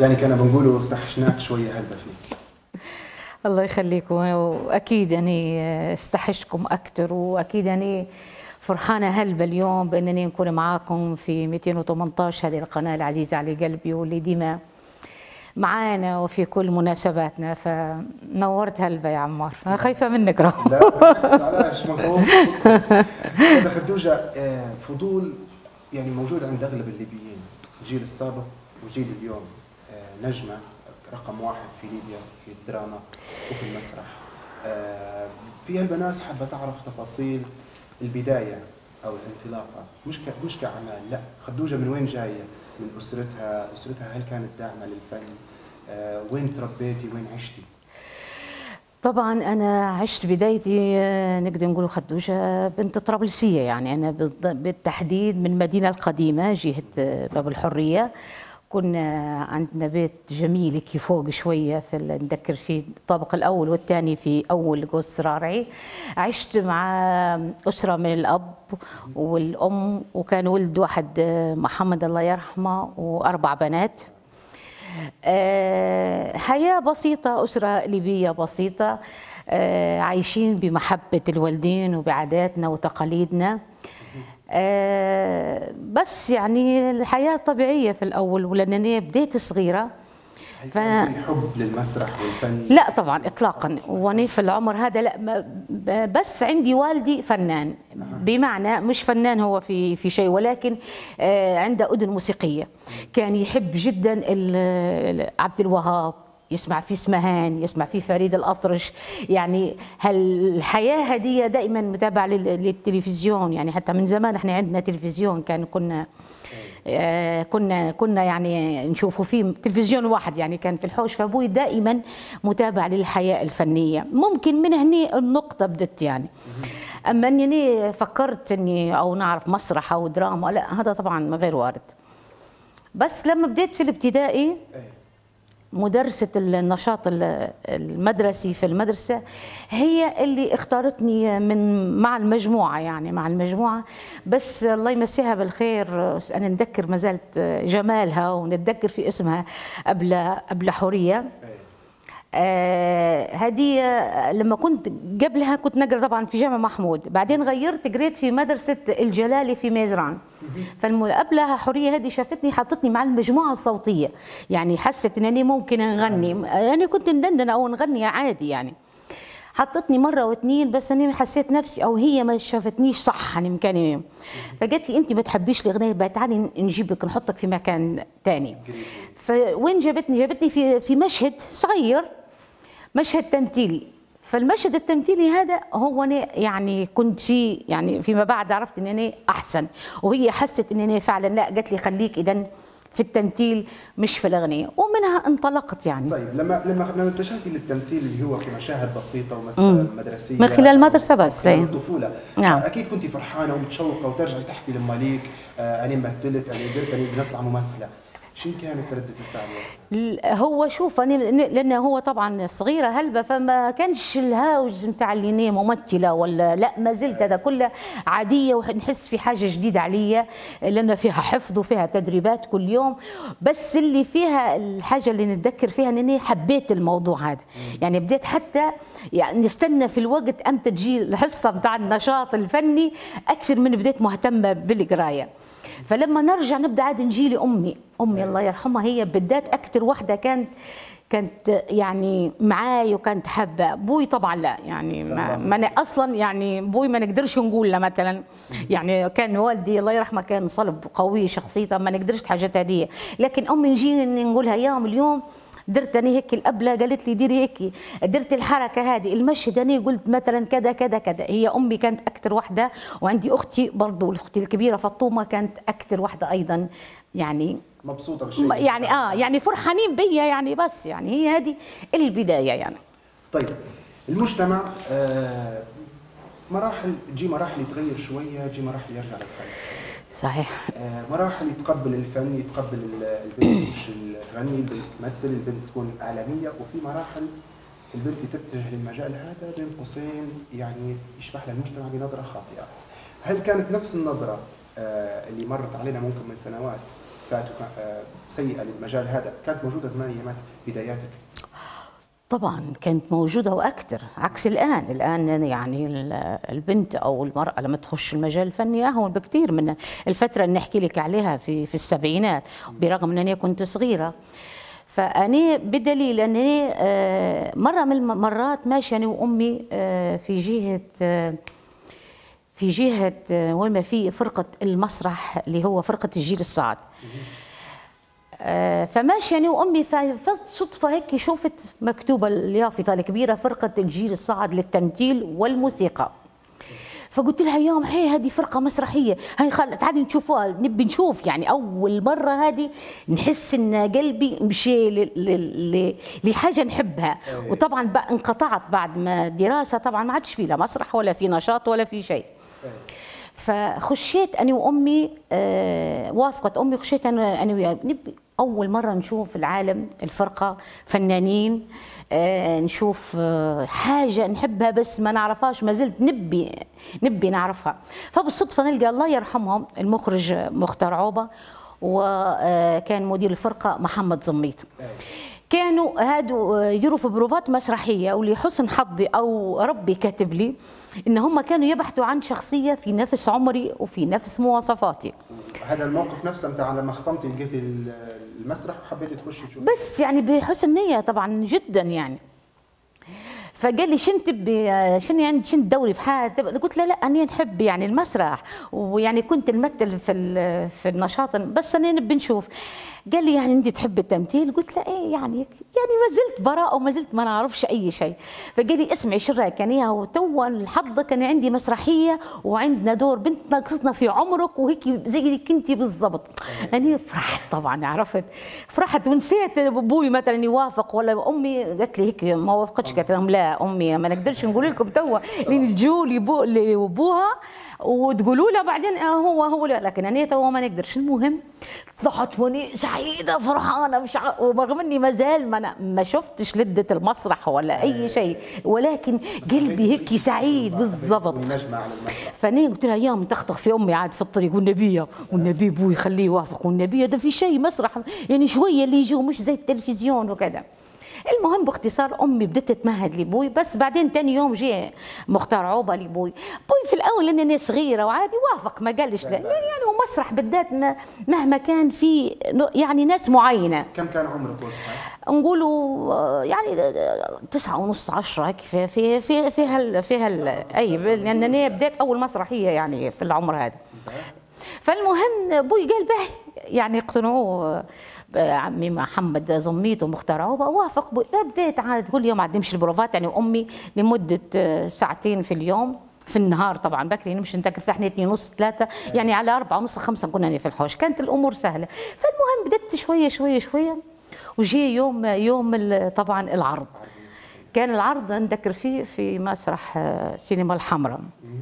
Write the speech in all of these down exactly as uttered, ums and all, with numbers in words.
يعني كنا بنقولوا استحشناك شويه هلبة فيك. الله يخليكم، واكيد يعني استحشكم اكثر، واكيد يعني فرحانه هلبة اليوم بانني نكون معاكم في مئتين وثمانية عشر، هذه القناه العزيزه على قلبي واللي ديما معانا وفي كل مناسباتنا. فنورت هلبة يا عمار، انا خايفه منك راه. لا بالعكس، علاش ما خوف. استاذه خدوجه، فضول يعني موجود عند اغلب الليبيين، الجيل السابق وجيل اليوم. نجمه رقم واحد في ليبيا في الدراما وفي المسرح. في هلبة ناس حابه تعرف تفاصيل البدايه او الانطلاقه، مش مش كاعمال، لا خدوجه من وين جايه؟ من اسرتها، اسرتها هل كانت داعمه للفن؟ أه وين تربيتي؟ وين عشتي؟ طبعا انا عشت بدايتي نقدر نقول خدوجه بنت طرابلسيه، يعني انا بالتحديد من المدينه القديمه جهه باب الحريه. كنا عندنا بيت جميل كي فوق شويه، في نذكر فيه الطابق الاول والثاني في اول قوس رارعي. عشت مع اسره من الاب والام، وكان ولد واحد محمد الله يرحمه واربع بنات. حياه بسيطه، اسره ليبيه بسيطه، عايشين بمحبه الوالدين وبعاداتنا وتقاليدنا. آه بس يعني الحياة طبيعية في الأول، ولأنني بديت صغيرة. ف... حب للمسرح والفن؟ لا طبعا إطلاقا، وأنا في العمر هذا لا، بس عندي والدي فنان، بمعنى مش فنان هو في في شيء، ولكن آه عنده أذن موسيقية. كان يحب جدا عبد الوهاب، يسمع في اسمهان، يسمع في فريد الأطرش. يعني هالحياة هدية دائما متابعة للتلفزيون، يعني حتى من زمان احنا عندنا تلفزيون، كان كنا آه كنا كنا يعني نشوفوا فيه تلفزيون واحد، يعني كان في الحوش. فابوي دائما متابع للحياة الفنية. ممكن من هنا النقطة بدت يعني. اما اني فكرت اني او نعرف مسرح او دراما، لا هذا طبعا غير وارد. بس لما بديت في الابتدائي، مدرسة النشاط المدرسي في المدرسة هي اللي اختارتني من مع المجموعة، يعني مع المجموعة. بس الله يمسيها بالخير، أنا نتذكر ما زالت جمالها ونتذكر في اسمها قبل قبل حورية. آه هذه لما كنت قبلها كنت نقرا طبعا في جامع محمود، بعدين غيرت قريت في مدرسه الجلالي في ميزران. فقبلها حوريه هذه شافتني حطتني مع المجموعه الصوتيه، يعني حست انني ممكن نغني، يعني كنت ندندن او نغني عادي يعني. حطتني مره واثنين، بس انا حسيت نفسي او هي ما شافتنيش صح يعني مكاني. فقالت لي انت ما تحبيش الاغنيه، بقى تعالي نجيبك نحطك في مكان ثاني. فوين جابتني؟ جابتني في في مشهد صغير، مشهد تمثيلي. فالمشهد التمثيلي هذا هو أنا يعني كنت فيه، يعني فيما بعد عرفت ان انا احسن، وهي حست ان انا فعلا لا، قالت لي خليك اذا في التمثيل مش في الاغنيه، ومنها انطلقت يعني. طيب لما لما لما اتجهتي للتمثيل اللي هو في مشاهد بسيطه ومدرسيه من خلال المدرسه بس من الطفوله، نعم. اكيد كنتي فرحانه ومتشوقه وترجعي تحكي لماليك آه انا مثلت، انا قدرت، انا بنطلع ممثله. شو كانت ردة الفعل؟ هو شوف انا لانه هو طبعا صغيره هلبة، فما كانش الهاوج نتاع اللي انا ممثله ولا لا، ما زلت هذا كله عاديه، ونحس في حاجه جديده عليا لان فيها حفظ وفيها تدريبات كل يوم. بس اللي فيها الحاجه اللي نتذكر فيها انني حبيت الموضوع هذا، يعني بديت حتى يعني نستنى في الوقت امتى تجي الحصه بتاع النشاط الفني اكثر من بديت مهتمه بالقرايه. فلما نرجع نبدا عاد نجي لي امي امي الله يرحمها، هي بالذات اكثر وحده كانت كانت يعني معاي وكانت حابه. ابوي طبعا لا، يعني ما, ما أنا اصلا يعني ابوي ما نقدرش نقول له مثلا، يعني كان والدي الله يرحمه كان صلب قوي شخصيته، ما نقدرش حاجات هذه. لكن امي نجي نقولها يوم اليوم درت انا هيك القبله، قالت لي ديري هيك، درت الحركه هذه، المشهد انا قلت مثلا كذا كذا كذا. هي امي كانت اكثر وحده، وعندي اختي برضه اختي الكبيره فاطمه كانت اكثر وحده ايضا، يعني مبسوطه بالشيء يعني اه يعني فرحانين بيا يعني. بس يعني هي هذه البدايه يعني. طيب المجتمع آه مراحل، تجي مراحل يتغير شويه، تجي مراحل يرجع للفن. صحيح. آه مراحل يتقبل الفن، يتقبل البنت مش تغني، البنت تمثل، البنت تكون اعلاميه، وفي مراحل البنت تتجه للمجال هذا بين قوسين يعني يشبح لها المجتمع بنظره خاطئه. هل كانت نفس النظره آه اللي مرت علينا ممكن من سنوات فاتك سيئه للمجال هذا كانت موجوده زمان ايامات بداياتك؟ طبعا كانت موجودة وأكثر عكس الآن. الآن يعني البنت أو المرأة لما تخش المجال الفني أهون بكثير من الفترة اللي نحكي لك عليها في في السبعينات، برغم أنني كنت صغيرة. فأنا بدليل أنني مرة من المرات ماشية أنا وأمي في جهة في جهة وين ما في فرقة المسرح اللي هو فرقة الجيل الصاعد. فماشي يعني وامي صدفه هيك شفت مكتوبه اليافطه الكبيره فرقه الجيل الصاعد للتمثيل والموسيقى. فقلت لها يوم هي هذه فرقه مسرحيه، هي خل تعالي نشوفوها، نبي نشوف. يعني اول مره هذه نحس ان قلبي مشي لحاجه نحبها. وطبعا انقطعت بعد ما دراسه، طبعا ما عادش في لا مسرح ولا في نشاط ولا في شيء. فخشيت انا وامي، آه وافقت امي، خشيت انا انا وياها نبي اول مره نشوف العالم الفرقه فنانين، آه نشوف آه حاجه نحبها بس ما نعرفهاش، ما زلت نبي نبي نعرفها. فبالصدفه نلقى الله يرحمهم المخرج مختار عوبه، وكان مدير الفرقه محمد زميط. كانوا هادو يديروا في بروفات مسرحيه، ولحسن حظي او ربي كاتب لي ان هم كانوا يبحثوا عن شخصيه في نفس عمري وفي نفس مواصفاتي. هذا الموقف نفسه انت لما ختمتي لقيتي المسرح وحبيتي تخشي تشوفي؟ بس يعني بحسن نيه طبعا جدا يعني. فقال لي شنو تبي، شنو يعني شنو تدوري في حاجه؟ قلت له لا انا نحب يعني المسرح، ويعني كنت نمثل في في النشاط، بس انا نبي نشوف. قال لي يعني انت تحب التمثيل؟ قلت له ايه يعني يعني ما زلت براءه وما زلت ما نعرفش اي شيء. فقال لي اسمعي شو رايك يعني وتوا الحظ كان عندي مسرحيه وعندنا دور بنت ناقصتنا في عمرك وهيك زي كنتي بالضبط. انا فرحت طبعا، عرفت فرحت ونسيت ابوي مثلا يوافق ولا امي قالت لي هيك ما وافقتش. قالت لهم لا امي ما نقدرش نقول لكم توا لين تجوا لي ابوها وتقولوا له بعدين هو هو لا، لكن انا توا ما نقدرش. المهم طلعت واني سعيده فرحانه مش ع... ورغم اني ما زال ما, ما شفتش لذه المسرح ولا اي شيء، ولكن قلبي هيك سعيد بالضبط. فاني قلت لها يوم تخطخ في امي عاد في الطريق والنبيه والنبي ابوي خليه يوافق والنبي ده في شيء مسرح يعني شويه اللي يجوا مش زي التلفزيون وكذا. المهم باختصار امي بدت تتمهد لابوي، بس بعدين ثاني يوم جاء مختار عوبه لابوي. ابوي في الاول لانني صغيره وعادي وافق ما قالش لا، يعني ومسرح بالذات مهما كان في يعني ناس معينه. كم كان عمرك وقتها؟ نقولوا يعني تسعة ونص عشرة هيك في في في في هال في هال اي، لانني بديت اول مسرحيه يعني في العمر هذا. فالمهم ابوي قال به يعني اقتنعوه عمي محمد زميط ومختار عوبه، وافق. بديت عاد كل يوم عاد نمشي البروفات يعني وامي لمده ساعتين في اليوم في النهار. طبعا بكري نمشي نتذكر في احنا اثنين ونص ثلاثه يعني على أربعة ونص خمسة كنا في الحوش، كانت الامور سهله. فالمهم بدت شويه شويه شويه وجي يوم يوم طبعا العرض. كان العرض نذكر فيه في مسرح سينما الحمراء.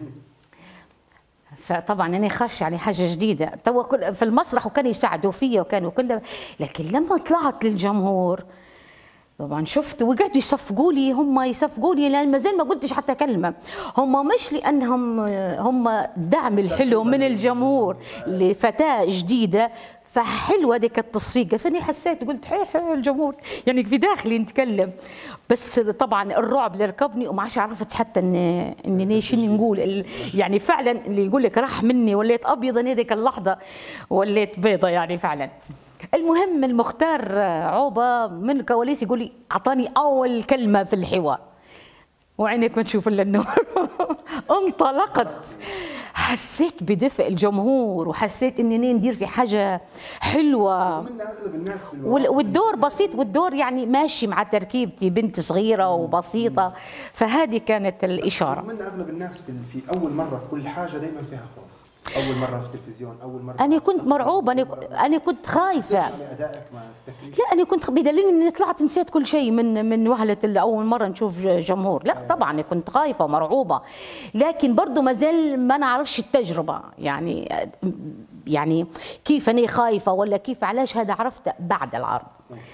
فطبعا انا خش يعني حاجه جديده تو في المسرح وكانوا يساعدوا فيا وكانوا كله، لكن لما طلعت للجمهور طبعا شفت وقعدوا يصفقوا لي، هم يصفقوا لي لان ما زال ما قلتش حتى كلمه. هم مش لانهم هم دعم الحلو من الجمهور لفتاه جديده فحلوه ديك التصفيقه. فاني حسيت قلت حي حي الجمهور يعني في داخلي نتكلم، بس طبعا الرعب اللي ركبني وما عادش عرفت حتى ان اني شنو نقول. يعني فعلا اللي يقول لك راح مني وليت ابيض، انا ذيك اللحظه وليت بيضه يعني فعلا. المهم المختار عوبه من الكواليس يقول لي اعطاني اول كلمه في الحوار وعينك ما تشوف الا النور. انطلقت، حسيت بدفء الجمهور وحسيت اني ندير في حاجه حلوه من اغلب الناس في والدور بسيط والدور يعني ماشي مع تركيبتي بنت صغيره وبسيطه. فهذه كانت الاشاره. من اغلب الناس في, في اول مره في كل حاجه دائما فيها خوف. اول مره في التلفزيون، اول مره انا كنت مرعوبه، انا انا كنت خايفه. ادائك ما لا انا كنت بدليل اني طلعت نسيت كل شيء من من وهله اول مره نشوف جمهور. لا طبعا أنا كنت خايفه ومرعوبه، لكن برضه ما زال ما نعرفش التجربه يعني يعني كيف انا خايفه ولا كيف علاش. هذا عرفت بعد العرض.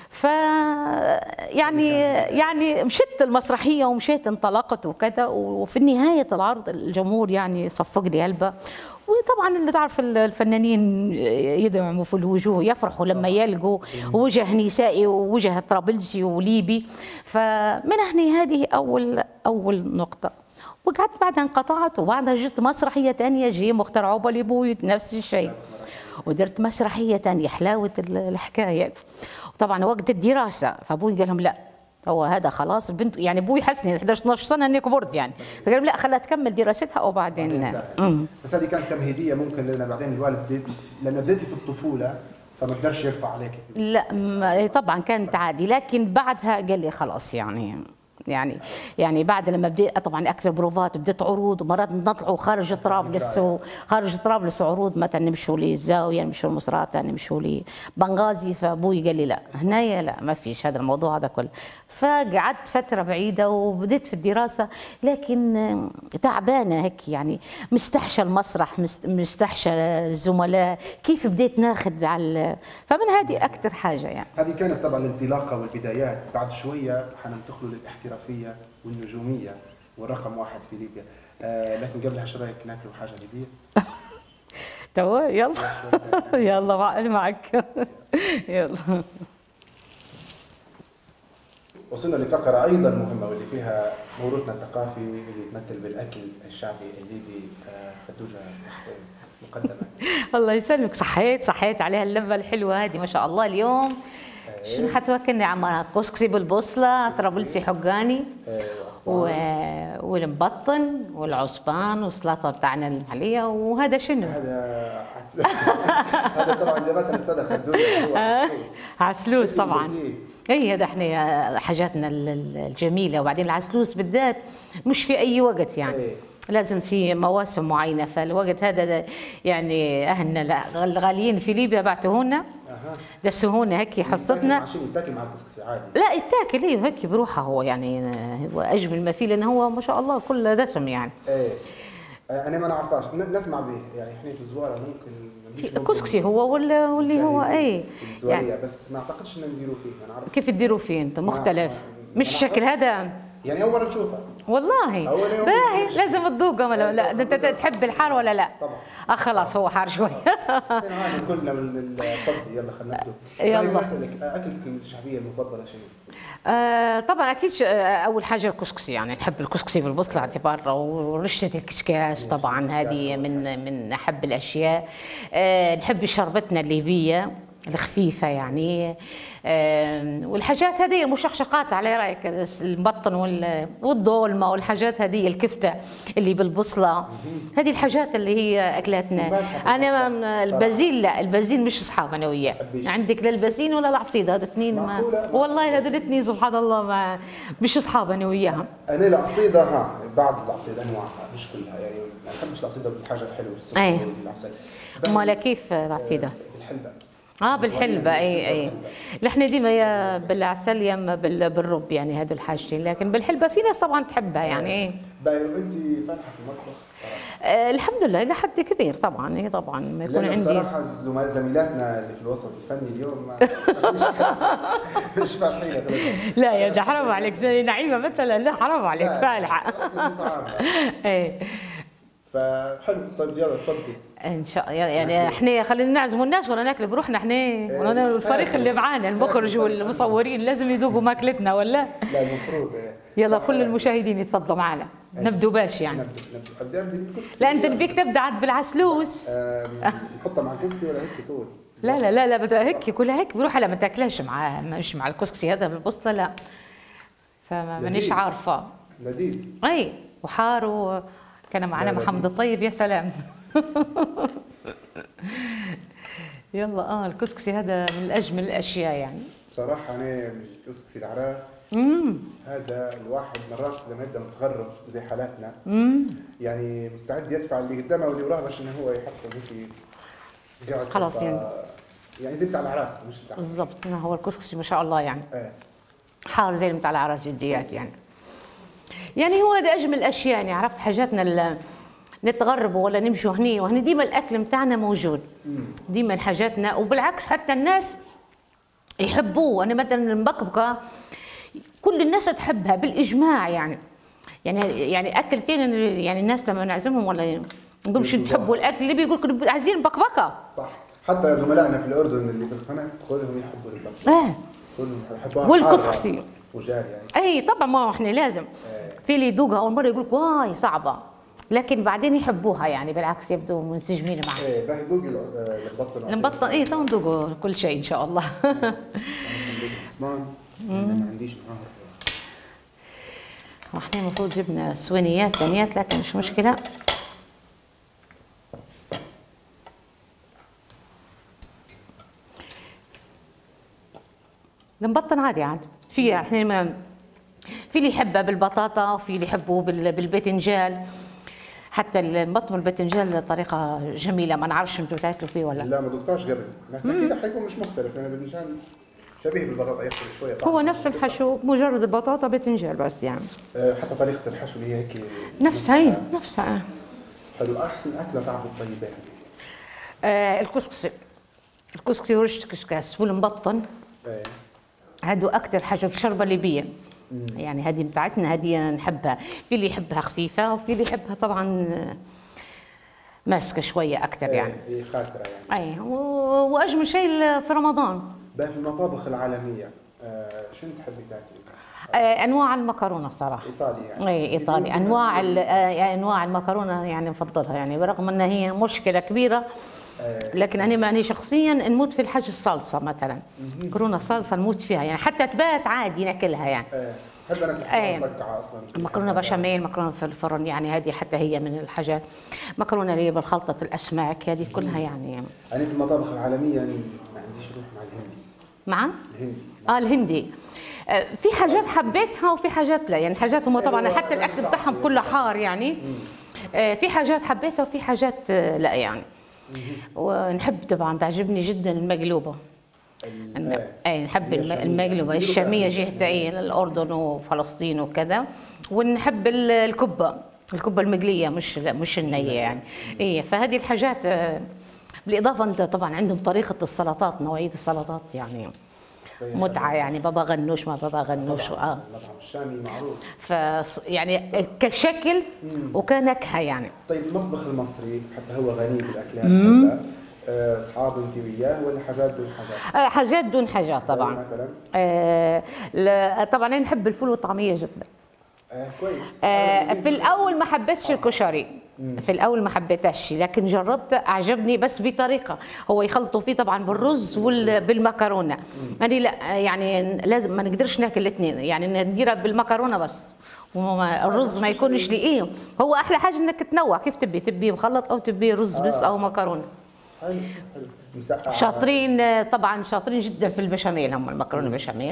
ف يعني يعني مشيت المسرحيه ومشيت انطلقت وكذا، وفي نهايه العرض الجمهور يعني صفق لي هلبة. وطبعا اللي تعرف الفنانين يدعموا في الوجوه، يفرحوا لما يلقوا وجه نسائي ووجه طرابلسي وليبي. فمن هنا هذه اول اول نقطه. وقعدت بعدها انقطعت، وبعدها جت مسرحيه ثانيه جي مختار عوبلي بوي نفس الشيء، ودرت مسرحيه ثانيه حلاوه الحكايه. وطبعا وقت الدراسه فابوي قال لهم لا، هو هذا خلاص البنت يعني ابوي حسني احد عشر اثناشر سنه اني كبرت يعني، فقال لهم لا خليها تكمل دراستها وبعدين. بس هذه كانت تمهيديه ممكن، لان بعدين الوالد بديت لما بديتي في الطفوله فما قدرش يقطع عليك. لا طبعا كانت عادي، لكن بعدها قال لي خلاص يعني يعني يعني بعد لما بديت طبعا اكثر بروفات بديت عروض، ومرات نطلعوا خارج طرابلس وخارج طرابلس عروض، مثلا نمشوا لي الزاويه، نمشوا المصراتة، نمشوا لي بنغازي. فابوي قال لي لا هنايا لا ما فيش هذا الموضوع هذا كله. فقعدت فتره بعيده وبديت في الدراسه، لكن تعبانه هيك يعني، مستحشى المسرح، مستحشى الزملاء، كيف بديت ناخذ على. فمن هذه اكثر حاجه يعني. هذه كانت طبعا الانطلاقه والبدايات. بعد شويه حننتقلوا للاحترافيه والنجوميه والرقم واحد في ليبيا. آه لكن قبلها شو رايك ناكلوا حاجه جديده؟ توا يلا يلا انا معك يلا. وصلنا لفقرة أيضا مهمة واللي فيها موروثنا الثقافي اللي يتمثل بالأكل الشعبي الليبي. خدوجة صحتين مقدمة. الله يسلمك. صحيت صحيت عليها اللمة الحلوة هذه ما شاء الله. اليوم شنو حتوكلني عمرها؟ كسكسي بالبصلة، طرابلسي حقاني، والمبطن والعصبان والسلطة بتاعنا المحلية. وهذا شنو؟ هذا عسلوس. هذا طبعا جابتنا استاذة خدوجة، هو عسلوس. عسلوس طبعا. اي هذا احنا حاجاتنا الجميله. وبعدين العسلوس بالذات مش في اي وقت يعني، أيه. لازم في مواسم معينه. فالوقت هذا يعني اهلنا الغاليين في ليبيا بعتوهولنا، أه. دسوهولنا هيك حصتنا عشان يتاكل مع الكسكسي عادي. لا يتاكل ايه هيك بروحه هو يعني، هو اجمل ما فيه لانه هو ما شاء الله كله دسم يعني. ايه انا ما نعرفهاش، نسمع به يعني. احنا في الزواره ممكن الكسكسي هو ولا واللي هو ايه يعني، بس ما اعتقدش ان نديروا فيه. انا عارف كيف تديروا فيه انت مختلف، مش الشكل هذا يعني. اول مره نشوفها والله. باهي لازم تذوقها. لا, لا انت تحب الحار ولا لا؟ طبعا. اه خلاص هو حار شوي. هذه كلنا من الفضل. يلا خلينا نبدا. يلا اسالك اكلتك الشعبيه المفضله شيء؟ آه طبعا اكيد اول حاجه الكسكسي يعني، نحب الكسكسي بالبصله اعتبار، ورشه الكشكاش طبعا هذه من من احب الاشياء. آه نحب شربتنا الليبيه الخفيفه يعني. آه والحاجات هذه المشقشقات على رايك، المبطن والضولمه والحاجات هذه، الكفته اللي بالبصله، هذه الحاجات اللي هي اكلاتنا. انا البازيل لا، البازيل مش اصحاب انا وياه. عندك لا البازين ولا العصيده، هذا اثنين ما والله هذول الاثنين سبحان الله ما مش اصحاب انا وياهم. انا العصيده ها بعض العصيده انواعها مش كلها يعني، ما بحبش العصيده بالحاجه الحلوه السكر والعسل. امال كيف العصيده؟ بالحلبه. اه بالحلبة. اي اي نحن ديما يا بالعسل يا اما بالرب يعني، هذول الحاجتين. لكن بالحلبة في ناس طبعا تحبها يعني. ايه انت فالحه في المطبخ صراحه؟ آه الحمد لله الى حد كبير طبعا. ايه طبعا ما يكون عندي صراحه زميلاتنا اللي في الوسط الفني اليوم ما فيش حد مش فالحين. لا يا ده حرام عليك زي نعيمه مثلا، لا حرام عليك فالحه. ايه فحلو. طيب يلا تفضلي. ان شاء الله يعني احنا خلينا نعزموا الناس ولا ناكل بروحنا احنا، ولا الفريق اللي معانا المخرج والمصورين لازم يذوقوا ماكلتنا ولا لا المفروض. يلا كل المشاهدين يتفضلوا معنا. نبدو باش يعني. نبدو نبدو. لا انت نبيك تبدا عاد بالعسلوس. نحطها مع الكسكسي ولا هيك طول؟ لا لا لا لا بدها هيك كلها هيك بروحها. لا ما تاكلهاش مع مش مع الكسكسي هذا بالبصله لا. فمانيش عارفه. لذيذ. اي وحار. وكان معنا محمد الطيب يا سلام. يلا اه الكسكسي هذا من اجمل الاشياء يعني. بصراحه انا الكسكسي العراس امم هذا الواحد مرات لما يبدا متغرب زي حالاتنا امم يعني مستعد يدفع اللي قدامه واللي وراه باش انه هو يحصل هيك قاعد خلاص يعني يعني زي بتاع العراس مش بتاع بالضبط. هو الكسكسي ما شاء الله يعني ايه حار زي بتاع العراس جديات يعني. يعني هو هذا اجمل الاشياء يعني. عرفت حاجاتنا نتغربوا ولا نمشوا هني وهني ديما الاكل بتاعنا موجود، ديما حاجاتنا. وبالعكس حتى الناس يحبوه. انا مثلا المبكبكه كل الناس تحبها بالاجماع يعني. يعني يعني اكلتين يعني الناس لما نعزمهم ولا نقول شو تحبوا الاكل اللي بيقول لك عايزين بكبكه. صح، حتى زملائنا في الاردن اللي في القناه كلهم يحبوا البكبكه. اه كلهم يحبوها والكسكسي. وجار يعني. اي طبعا ما احنا لازم. آه. في اللي يذوقها اول مره يقول لك واي صعبه، لكن بعدين يحبوها يعني بالعكس يبدو منسجمين معها. ايه ده يذوق المبطن. المبطن ايه تو ندوقوا كل شيء ان شاء الله. عثمان ما عنديش معاه. احنا المفروض جبنا سوينيات ثانيات لكن مش مشكله. المبطن عادي عاد في احنا ما في اللي يحبها بالبطاطا وفي اللي يحبوه بالباذنجان. حتى المبطن بالباذنجان طريقه جميله، ما نعرفش انتم تاكلوا فيه ولا لا؟ ما دقتهاش قبل، لكن اكيد حيكون مش مختلف لان الباذنجان شبيه بالبطاطا، يختلف شويه هو نفس الحشو مجرد البطاطا باذنجان بس يعني. أه حتى طريقه الحشو اللي هي هيك نفسها هي نفسها. حلو. احسن اكله تعرف تطيبها؟ آه الكسكسي. الكسكسي ورشة كسكاس والمبطن. ايه هادو اكثر حاجه بالشربه الليبيه. يعني هذه بتاعتنا هذه نحبها. في اللي يحبها خفيفه وفي اللي يحبها طبعا ماسكه شويه اكثر يعني. ايه خاطره يعني. اي واجمل شيء في رمضان بقى في المطابخ العالميه آه شنو تحبي تاكلي؟ آه انواع المكرونه صراحه. ايطالي يعني. اي ايطالي انواع آه انواع المكرونه يعني نفضلها يعني، برغم انها هي مشكله كبيره لكن انا ماني شخصيا نموت في الحاجه الصلصه مثلا. مكرونه صلصه نموت فيها يعني، حتى تبات عادي ناكلها يعني. بحب انا مسكعه اصلا. مكرونه بشاميل، مكرونه في الفرن يعني، هذه حتى هي من الحاجات. مكرونه اللي بالخلطه الاسماك هذه كلها يعني. انا في المطابخ العالميه يعني ما عنديش روح مع الهندي. مع الهندي اه الهندي في حاجات حبيتها وفي حاجات لا يعني. حاجات هم طبعا حتى الاكل بتاعهم كله حار يعني. في حاجات حبيتها وفي حاجات لا يعني. ونحب طبعا تعجبني جدا المقلوبه. اي نحب المقلوبه الشاميه جهه اي الاردن وفلسطين وكذا. ونحب الكبه، الكبه المقليه مش مش النيه يعني. اي فهذه الحاجات. بالاضافه انت طبعا عندهم طريقه السلطات، نوعيه السلطات يعني متعه يعني. بابا غنوش ما بابا غنوش اه المطعم الشامي معروف. ف يعني كشكل وكنكهه يعني. طيب المطبخ المصري حتى هو غني بالاكلات، اصحاب انت وياه ولا حاجات دون حاجات؟ آه حاجات دون حاجات طبعا. مثلا آه طبعا انا نحب الفول والطعميه جدا. آه كويس. آه في الاول ما حبيتش الكشري. في الاول ما حبيتهاش لكن جربت اعجبني بس بطريقه هو يخلطوا فيه طبعا بالرز وبالمكرونه. انا لا يعني لازم ما نقدرش ناكل الاثنين يعني، نديرها بالمكرونه بس الرز ما يكونش ليه. هو احلى حاجه انك تنوع كيف تبي، تبي مخلط او تبي رز بس او مكرونه. حلو حلو. مسقعه شاطرين طبعا، شاطرين جدا في البشاميل هم المكرونه بشاميل.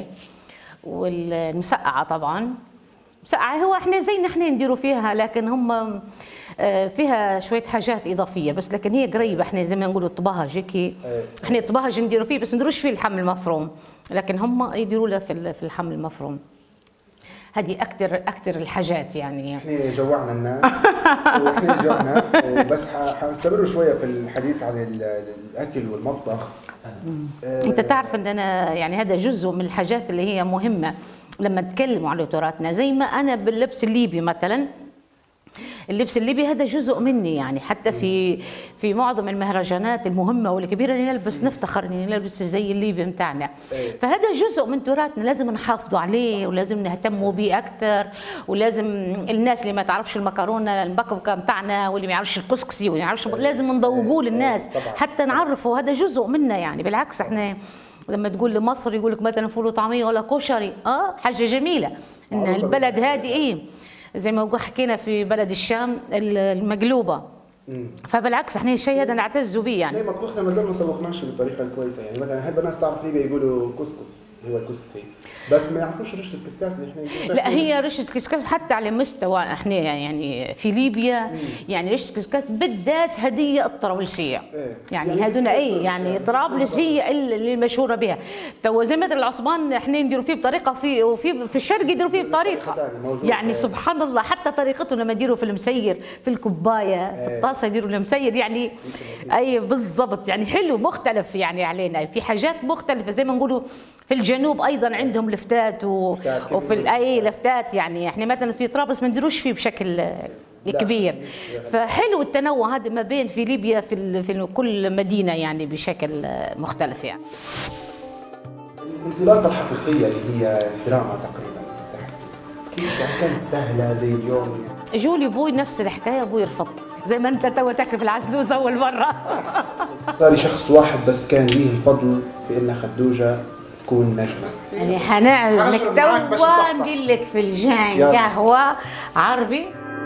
والمسقعه طبعا مسقعه هو احنا زي نحن نديروا فيها لكن هم فيها شويه حاجات اضافيه بس، لكن هي قريبه. احنا زي ما نقولوا الطباهج هيك، احنا الطباهج نديروا فيه بس نديروش فيه اللحم المفروم، لكن هم يديروا له في في اللحم المفروم. هذه اكثر اكثر الحاجات يعني. احنا جوعنا الناس واحنا جوعنا بس حنستمر شويه في الحديث عن الاكل والمطبخ. انت تعرف ان انا يعني هذا جزء من الحاجات اللي هي مهمه لما نتكلموا على تراثنا، زي ما انا باللبس الليبي مثلا. اللبس الليبي هذا جزء مني يعني، حتى في في معظم المهرجانات المهمه والكبيره اللي نلبس نفتخر اني نلبس زي الليبي بتاعنا. فهذا جزء من تراثنا لازم نحافظوا عليه ولازم نهتموا به اكثر، ولازم الناس اللي ما تعرفش المكرونه المبكبكه بتاعنا واللي ما يعرفش الكسكسي واللي ما يعرفش لازم نذوقوه للناس حتى نعرفوا هذا جزء منا يعني. بالعكس احنا لما تقول لمصر يقول لك مثلا فول وطعميه ولا كشري، اه حاجه جميله ان البلد هذه ايه زي ما حكينا في بلد الشام المقلوبه. فبالعكس احنا الشيء هذا نعتز به يعني. ليه مطبخنا ما زال ما سوقناش بالطريقه الكويسه يعني. مثلا احب الناس تعرف ليبيا يقولوا كسكس، هو الكسكسي بس ما يعرفوش رشه الكسكاس اللي احنا نقولها. لا هي رشه كسكاس حتى على مستوى احنا يعني في ليبيا مم. يعني رشه كسكاس بالذات هديه الطرابلسيه. ايه. يعني, يعني هذونا ايه يعني طرابلس هي اللي مشهوره بها. تو زي مثل العصبان احنا نديروا فيه بطريقه في وفي في الشرق يديروا فيه بطريقه يعني. ايه. سبحان الله حتى طريقتهم لما يديروا في المسير في الكوبايه ايه. في الطاسه يديروا المسير يعني. اي بالضبط يعني حلو مختلف يعني علينا، في حاجات مختلفه زي ما نقولوا في الجنوب ايضا عندهم لفتات و... وفي اي لفتات، يعني احنا مثلا في طرابلس ما نديروش فيه بشكل كبير. فحلو التنوع هذا ما بين في ليبيا في, ال... في كل مدينه يعني بشكل مختلف. يعني الانطلاقه الحقيقيه اللي هي الدراما تقريبا كيف يعني كانت سهله زي اليوم؟ يعني جولي ابوي نفس الحكايه، ابوي رفض زي ما انت تو تاكل في العسلوز اول مره. اختاري شخص واحد بس كان ليه الفضل في ان خدوجه تكون نجمه. يعني حنعمل لك تو ندير لك فنجان قهوه عربي.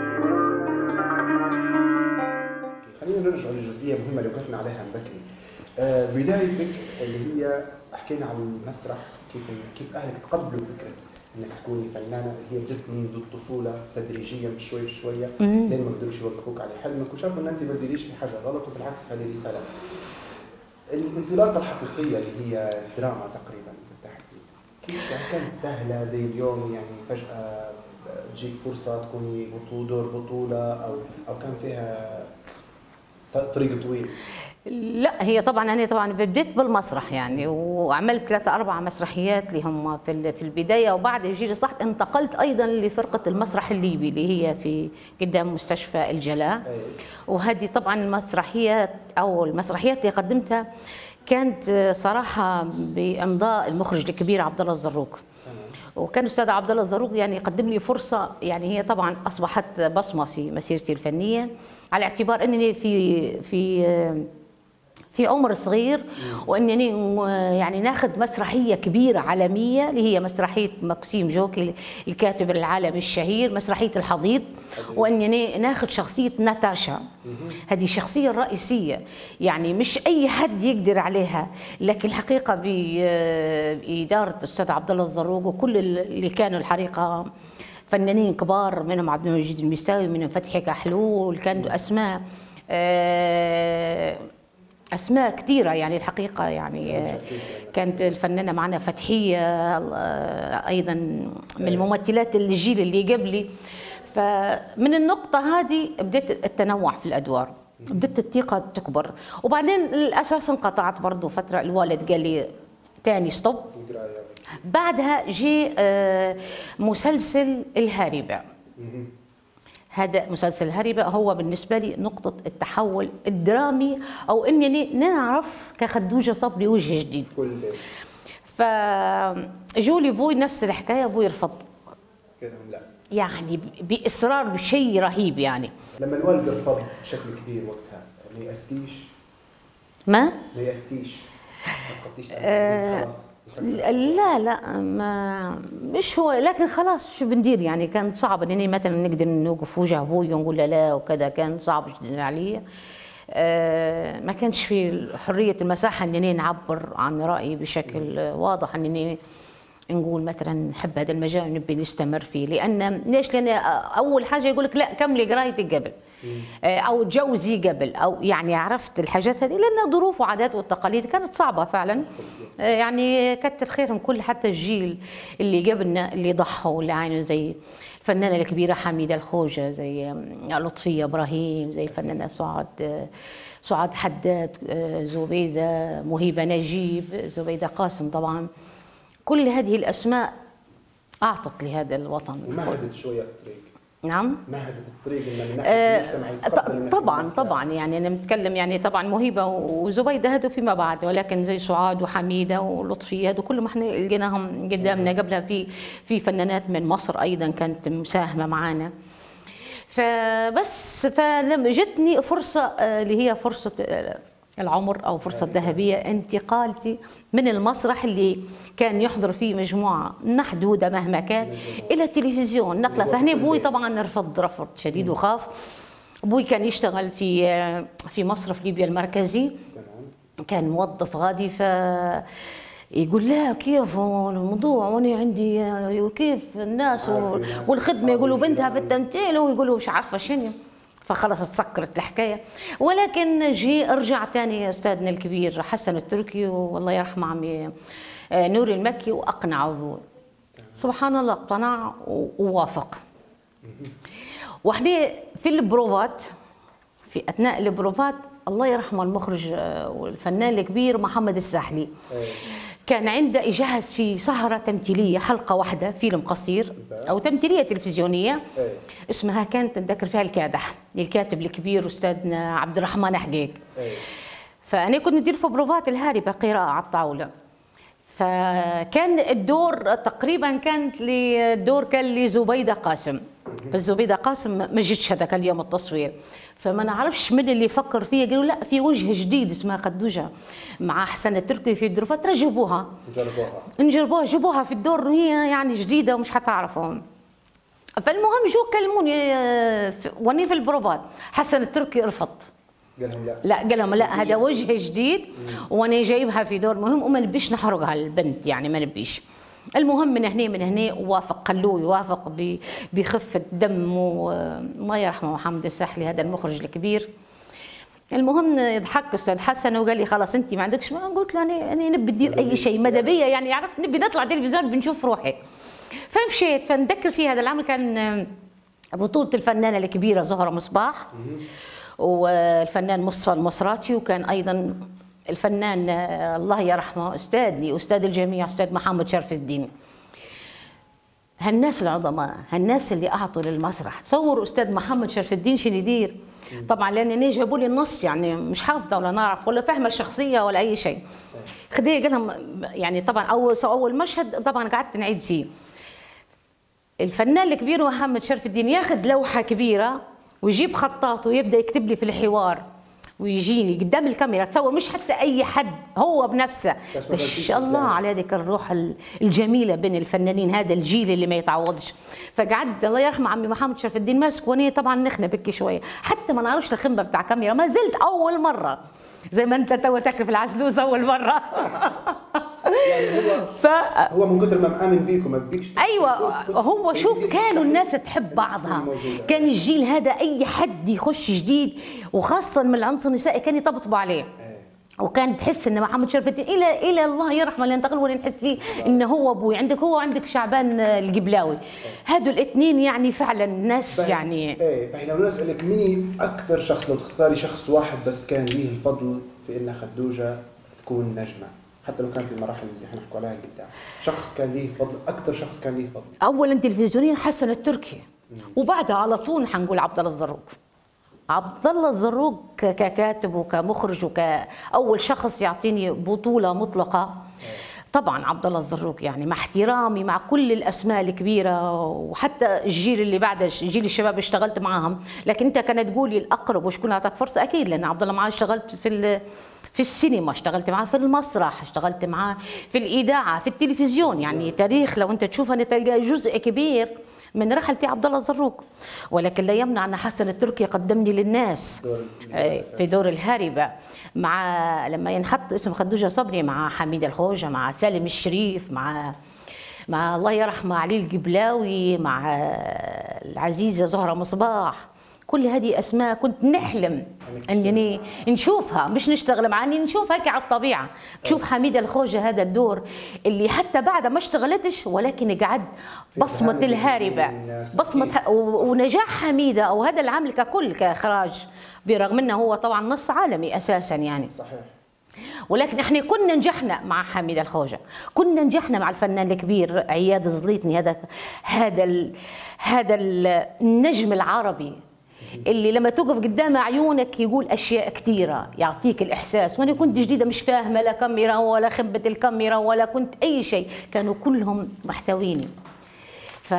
خلينا نرجع لجزئيه مهمه اللي وقفنا عليها من بكري. آه بدايتك اللي هي حكينا عن المسرح، كيف كيف اهلك تقبلوا فكره انك تكوني فنانه، هي بدت منذ الطفوله تدريجيا بشوي بشويه لين ما قدروش يوقفوك على حلمك وشافوا ان انت ما تديريش في حاجه غلط، وبالعكس هذه رساله. الانطلاقه الحقيقيه اللي هي الدراما تقريبا بالتحديد كيف يعني كانت سهله زي اليوم؟ يعني فجاه تجيك فرصه تكوني دور بطوله او او كان فيها طريق طويل؟ لا هي طبعا انا طبعا بديت بالمسرح يعني، وعملت ثلاثة أربع مسرحيات اللي هم في في البدايه، وبعد يجي صح انتقلت ايضا لفرقه المسرح الليبي اللي هي في قدام مستشفى الجلاء. وهذه طبعا المسرحيات او المسرحيات اللي قدمتها كانت صراحه بامضاء المخرج الكبير عبد الله الزروق. وكان الاستاذ عبد الله الزروق يعني يقدم لي فرصه، يعني هي طبعا اصبحت بصمه في مسيرتي الفنيه، على اعتبار انني في في في عمر صغير، وانني يعني ناخذ مسرحيه كبيره عالميه اللي هي مسرحيه ماكسيم جوكي الكاتب العالمي الشهير، مسرحيه الحضيض، وانني ناخذ شخصيه ناتاشا. هذه الشخصيه الرئيسيه يعني مش اي حد يقدر عليها، لكن الحقيقه باداره الاستاذ عبد الله الزروق وكل اللي كانوا الحقيقه فنانين كبار، منهم عبد المجيد المستاوي، منهم فتحي كحلول، كانوا اسماء اسماء كثيره يعني الحقيقه. يعني كانت الفنانه معنا فتحيه ايضا من الممثلات الجيل اللي قبلي. فمن النقطه هذه بديت التنوع في الادوار، بدت الثقه تكبر. وبعدين للاسف انقطعت برضه فتره، الوالد قال لي ثاني ستوب. بعدها جي مسلسل الهاربة. هذا مسلسل الهاربة هو بالنسبة لي نقطة التحول الدرامي، أو إنني نعرف كخدوجة صبري وجه جديد. فجولي أبوي نفس الحكاية، أبوي رفض لا يعني بإصرار بشيء رهيب. يعني لما الوالد رفض بشكل كبير وقتها ما يأستيش؟ ما؟ ما يأستيش؟ ما فقدتيش آه خلاص؟ لا لا ما مش هو، لكن خلاص شو بندير يعني. كان صعب اني مثلا نقدر نوقف وجه ابوي ونقول له لا وكذا، كان صعب جدا علي. آه ما كانش في حريه المساحه انني نعبر عن رايي بشكل واضح، انني نقول مثلا نحب هذا المجال ونبي نستمر فيه. لان ليش؟ لان اول حاجه يقول لك لا كملي قرايتك قبل، او تجوزي قبل، او يعني عرفت الحاجات هذه، لان ظروف وعادات والتقاليد كانت صعبه فعلا. يعني كتر خيرهم كل حتى الجيل اللي قبلنا اللي ضحوا واللي عانوا، زي الفنانه الكبيره حميده الخوجه، زي لطفيه ابراهيم، زي الفنانه سعاد سعاد حداد، زبيده مهيبه نجيب، زبيده قاسم. طبعا كل هذه الاسماء اعطت لهذا الوطن ومهدت شويه الطريق. نعم مهدت الطريق ان من ناحيه المجتمع يتقبل. طبعا طبعا يعني انا بنتكلم يعني طبعا مهيبه وزبيده هذو فيما بعد، ولكن زي سعاد وحميده ولطفيه هذو كلهم احنا لقيناهم قدامنا. قبلها في في فنانات من مصر ايضا كانت مساهمه معنا. فبس فلما جتني فرصه اللي هي فرصه العمر او فرصه ذهبيه، انتقالتي من المسرح اللي كان يحضر فيه مجموعه محدوده مهما كان الى التلفزيون نقله. فهنا ابوي طبعا رفض رفض شديد وخاف. ابوي كان يشتغل في في مصرف ليبيا المركزي، كان موظف غادي. ف يقول لا كيف الموضوع وانا عندي وكيف الناس والخدمه، يقولوا بنتها في التمثيل ويقولوا مش عارفه شنو. فخلص تسكرت الحكايه. ولكن جي رجع ثاني استاذنا الكبير حسن التركي والله يرحمه عمي نوري المكي، واقنع ابوي. سبحان الله اقتنع ووافق. وحدي في البروفات، في اثناء البروفات الله يرحمه المخرج والفنان الكبير محمد الساحلي، كان عنده يجهز في سهرة تمثيلية حلقة واحدة فيلم قصير أو تمثيلية تلفزيونية اسمها كانت نذكر فيها الكادح للكاتب الكبير أستاذنا عبد الرحمن حقيق. فأنا كنت ندير في بروفات الهاربة قراءة على الطاولة. فكان الدور تقريبا كانت لي الدور كان لزبيدة قاسم، بس زبيدة قاسم ما جتش هذاك اليوم التصوير، فما نعرفش من اللي فكر فيها، قالوا لا في وجه جديد اسمها خدوجة مع حسن التركي في الدور، فترجبوها نجربوها نجربوها جيبوها في الدور هي يعني جديدة ومش حتعرفهم. فالمهم جو كلموني واني في البروفات، حسن التركي رفض، قال لهم لا لا قال لهم لا هذا وجه جديد وانا جايبها في دور مهم وما نبيش نحرقها البنت يعني ما نبيش. المهم من هنا من هنا وافق خلوه يوافق بخفه دم، والله يرحمه محمد الساحلي هذا المخرج الكبير. المهم ضحك استاذ حسن وقال لي خلاص انت ما عندكش، ما قلت له انا انا نبي ندير اي شيء ماذا بيا يعني، عرفت نبي نطلع تلفزيون بنشوف روحي. فمشيت. فنذكر في هذا العمل كان بطوله الفنانه الكبيره زهره مصباح والفنان مصطفى المصراتي، وكان ايضا الفنان الله يرحمه استاذني استاذ الجميع استاذ محمد شرف الدين. هالناس العظماء، هالناس اللي اعطوا للمسرح. تصور استاذ محمد شرف الدين شنو يدير؟ طبعا لانني جابوا لي النص يعني مش حافظه ولا نعرف ولا فاهمه الشخصيه ولا اي شيء. خديه قال لهم يعني طبعا اول اول مشهد طبعا قعدت نعيد فيه. الفنان الكبير محمد شرف الدين ياخذ لوحه كبيره ويجيب خطاط ويبدا يكتب لي في الحوار ويجيني قدام الكاميرا، تصور مش حتى اي حد، هو بنفسه. ما شاء الله على هذيك الروح الجميله بين الفنانين، هذا الجيل اللي ما يتعوضش. فقعدت الله يرحمه عمي محمد شرف الدين ماسك وانا طبعا نخنه بكي شويه، حتى ما نعرفش الخنبه بتاع كاميرا، ما زلت اول مره زي ما انت تو تاكل في العسلوس اول مره. يعني هو ف... هو من كثر ما مآمن بيكم ما بدكش. ايوه هو شوف كانوا الناس تحب بعضها، كان الجيل هذا اي حد يخش جديد وخاصه من العنصر النسائي كان يطبطبوا عليه. وكان تحس ان محمد شرف الدين الى الى الله يرحمه اللي انتقل وانا نحس فيه انه هو ابوي، عندك هو عندك شعبان القبلاوي، هادو الاثنين يعني فعلا ناس يعني. ايه باهي لو نسالك مين اكثر شخص لو تختاري شخص واحد بس كان ليه الفضل في ان خدوجه تكون نجمه، حتى لو كان في المراحل اللي احنا نحكوا عليها قدام، شخص كان ليه فضل، اكثر شخص كان ليه فضل؟ اولا تلفزيونيا حسن التركي، وبعدها على طول حنقول عبد الله الزروق. عبد الله الزروق ككاتب وكمخرج وكأول شخص يعطيني بطولة مطلقة. طبعا عبد الله الزروق يعني مع احترامي مع كل الاسماء الكبيره وحتى الجيل اللي بعد جيل الشباب اشتغلت معاهم، لكن انت كانت تقولي الاقرب وشكون اعطاك فرصه اكيد لان عبد الله معاه اشتغلت في في السينما، اشتغلت معاه في المسرح، اشتغلت معاه في الاذاعه، في التلفزيون، يعني تاريخ لو انت تشوفها تلقى جزء كبير من رحلتي عبد الله الزروق. ولكن لا يمنع ان حسن التركي قدمني للناس في دور الهاربه، مع لما ينحط اسم خدوجه صبري مع حميده الخوجه مع سالم الشريف مع مع الله يرحمه علي القبلاوي مع العزيزه زهره مصباح، كل هذه اسماء كنت نحلم انني نشوفها، مش نشتغل معها، اني نشوف هيك على الطبيعه، تشوف حميده الخوجه هذا الدور اللي حتى بعد ما اشتغلتش ولكن قعد بصمه الهاربه، بصمه ونجاح حميده او هذا العمل ككل كاخراج، برغم انه هو طبعا نص عالمي اساسا يعني. صحيح. ولكن احنا كنا نجحنا مع حميده الخوجه، كنا نجحنا مع الفنان الكبير عياد زليطني، هذا هذا ال هذا النجم العربي اللي لما توقف قدام عيونك يقول اشياء كثيره، يعطيك الاحساس. وانا كنت جديده مش فاهمه لا كاميرا ولا خبه الكاميرا ولا كنت اي شيء، كانوا كلهم محتويني. ف...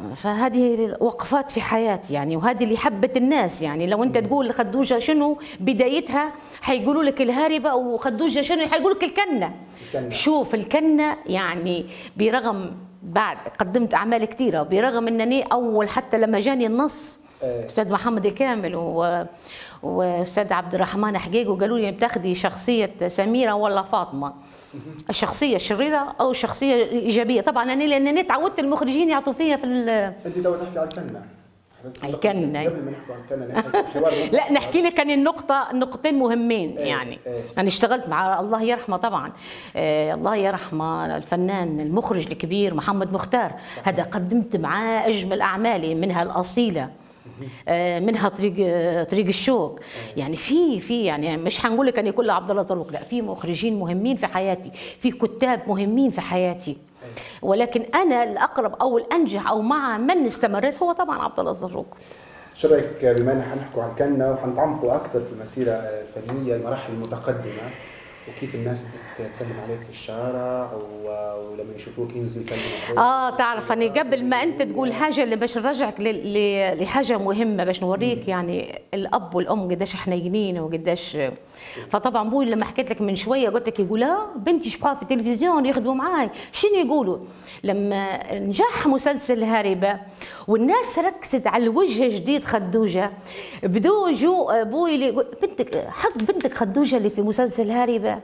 فهذه وقفات في حياتي يعني، وهذه اللي حبت الناس يعني. لو انت تقول خدوجه شنو بدايتها حيقولوا لك الهاربه، وخدوجه شنو حيقولوا لك الكنه. الكنة. شوف الكنه يعني برغم بعد قدمت اعمال كثيره، برغم انني اول حتى لما جاني النص استاذ محمد الكامل و... واستاذ عبد الرحمن حقيق وقالوا لي بتاخذي شخصيه سميره ولا فاطمه، الشخصيه الشريره او الشخصيه الايجابيه. طبعا انا لانني تعودت المخرجين يعطوا فيها في ال... انت تو تحكي على الكنه الكنه قبل ما نحكي عن الكنه نحكي حوار لا نحكي لك عن النقطه نقطتين مهمين. ايه يعني ايه. انا اشتغلت مع الله يرحمه طبعا آه الله يرحمه الفنان المخرج الكبير محمد مختار. صحيح. هذا قدمت معاه اجمل اعمالي منها الاصيله آه، منها طريق آه، طريق الشوق. يعني في في يعني مش هنقول لك اني كل عبد الله زروق، لا، في مخرجين مهمين في حياتي، في كتاب مهمين في حياتي، ولكن انا الاقرب او الانجح او مع من استمريت هو طبعا عبد الله زروق. شو رايك بما ان حنحكوا عن الكنه وحنتعمقوا اكثر في المسيره الفنيه، المراحل المتقدمه، وكيف الناس بدك تسلم عليك في الشارع ولما يشوفوك ينزلوا يسلموا عليك؟ اه تعرف اني قبل ما انت تقول حاجه اللي باش نرجعك ل- ل- لحاجه مهمه باش نوريك يعني الاب والام قداش حنينين وقداش. فطبعا بوي لما حكيت لك من شويه قلت لك يقول اه بنتي شبها في التلفزيون يخدموا معاي، شنو يقولوا؟ لما نجح مسلسل هاربه والناس ركزت على الوجه جديد خدوجه، بدو جو ابوي اللي يقول بنتك حق بنتك خدوجه اللي في مسلسل هاربه.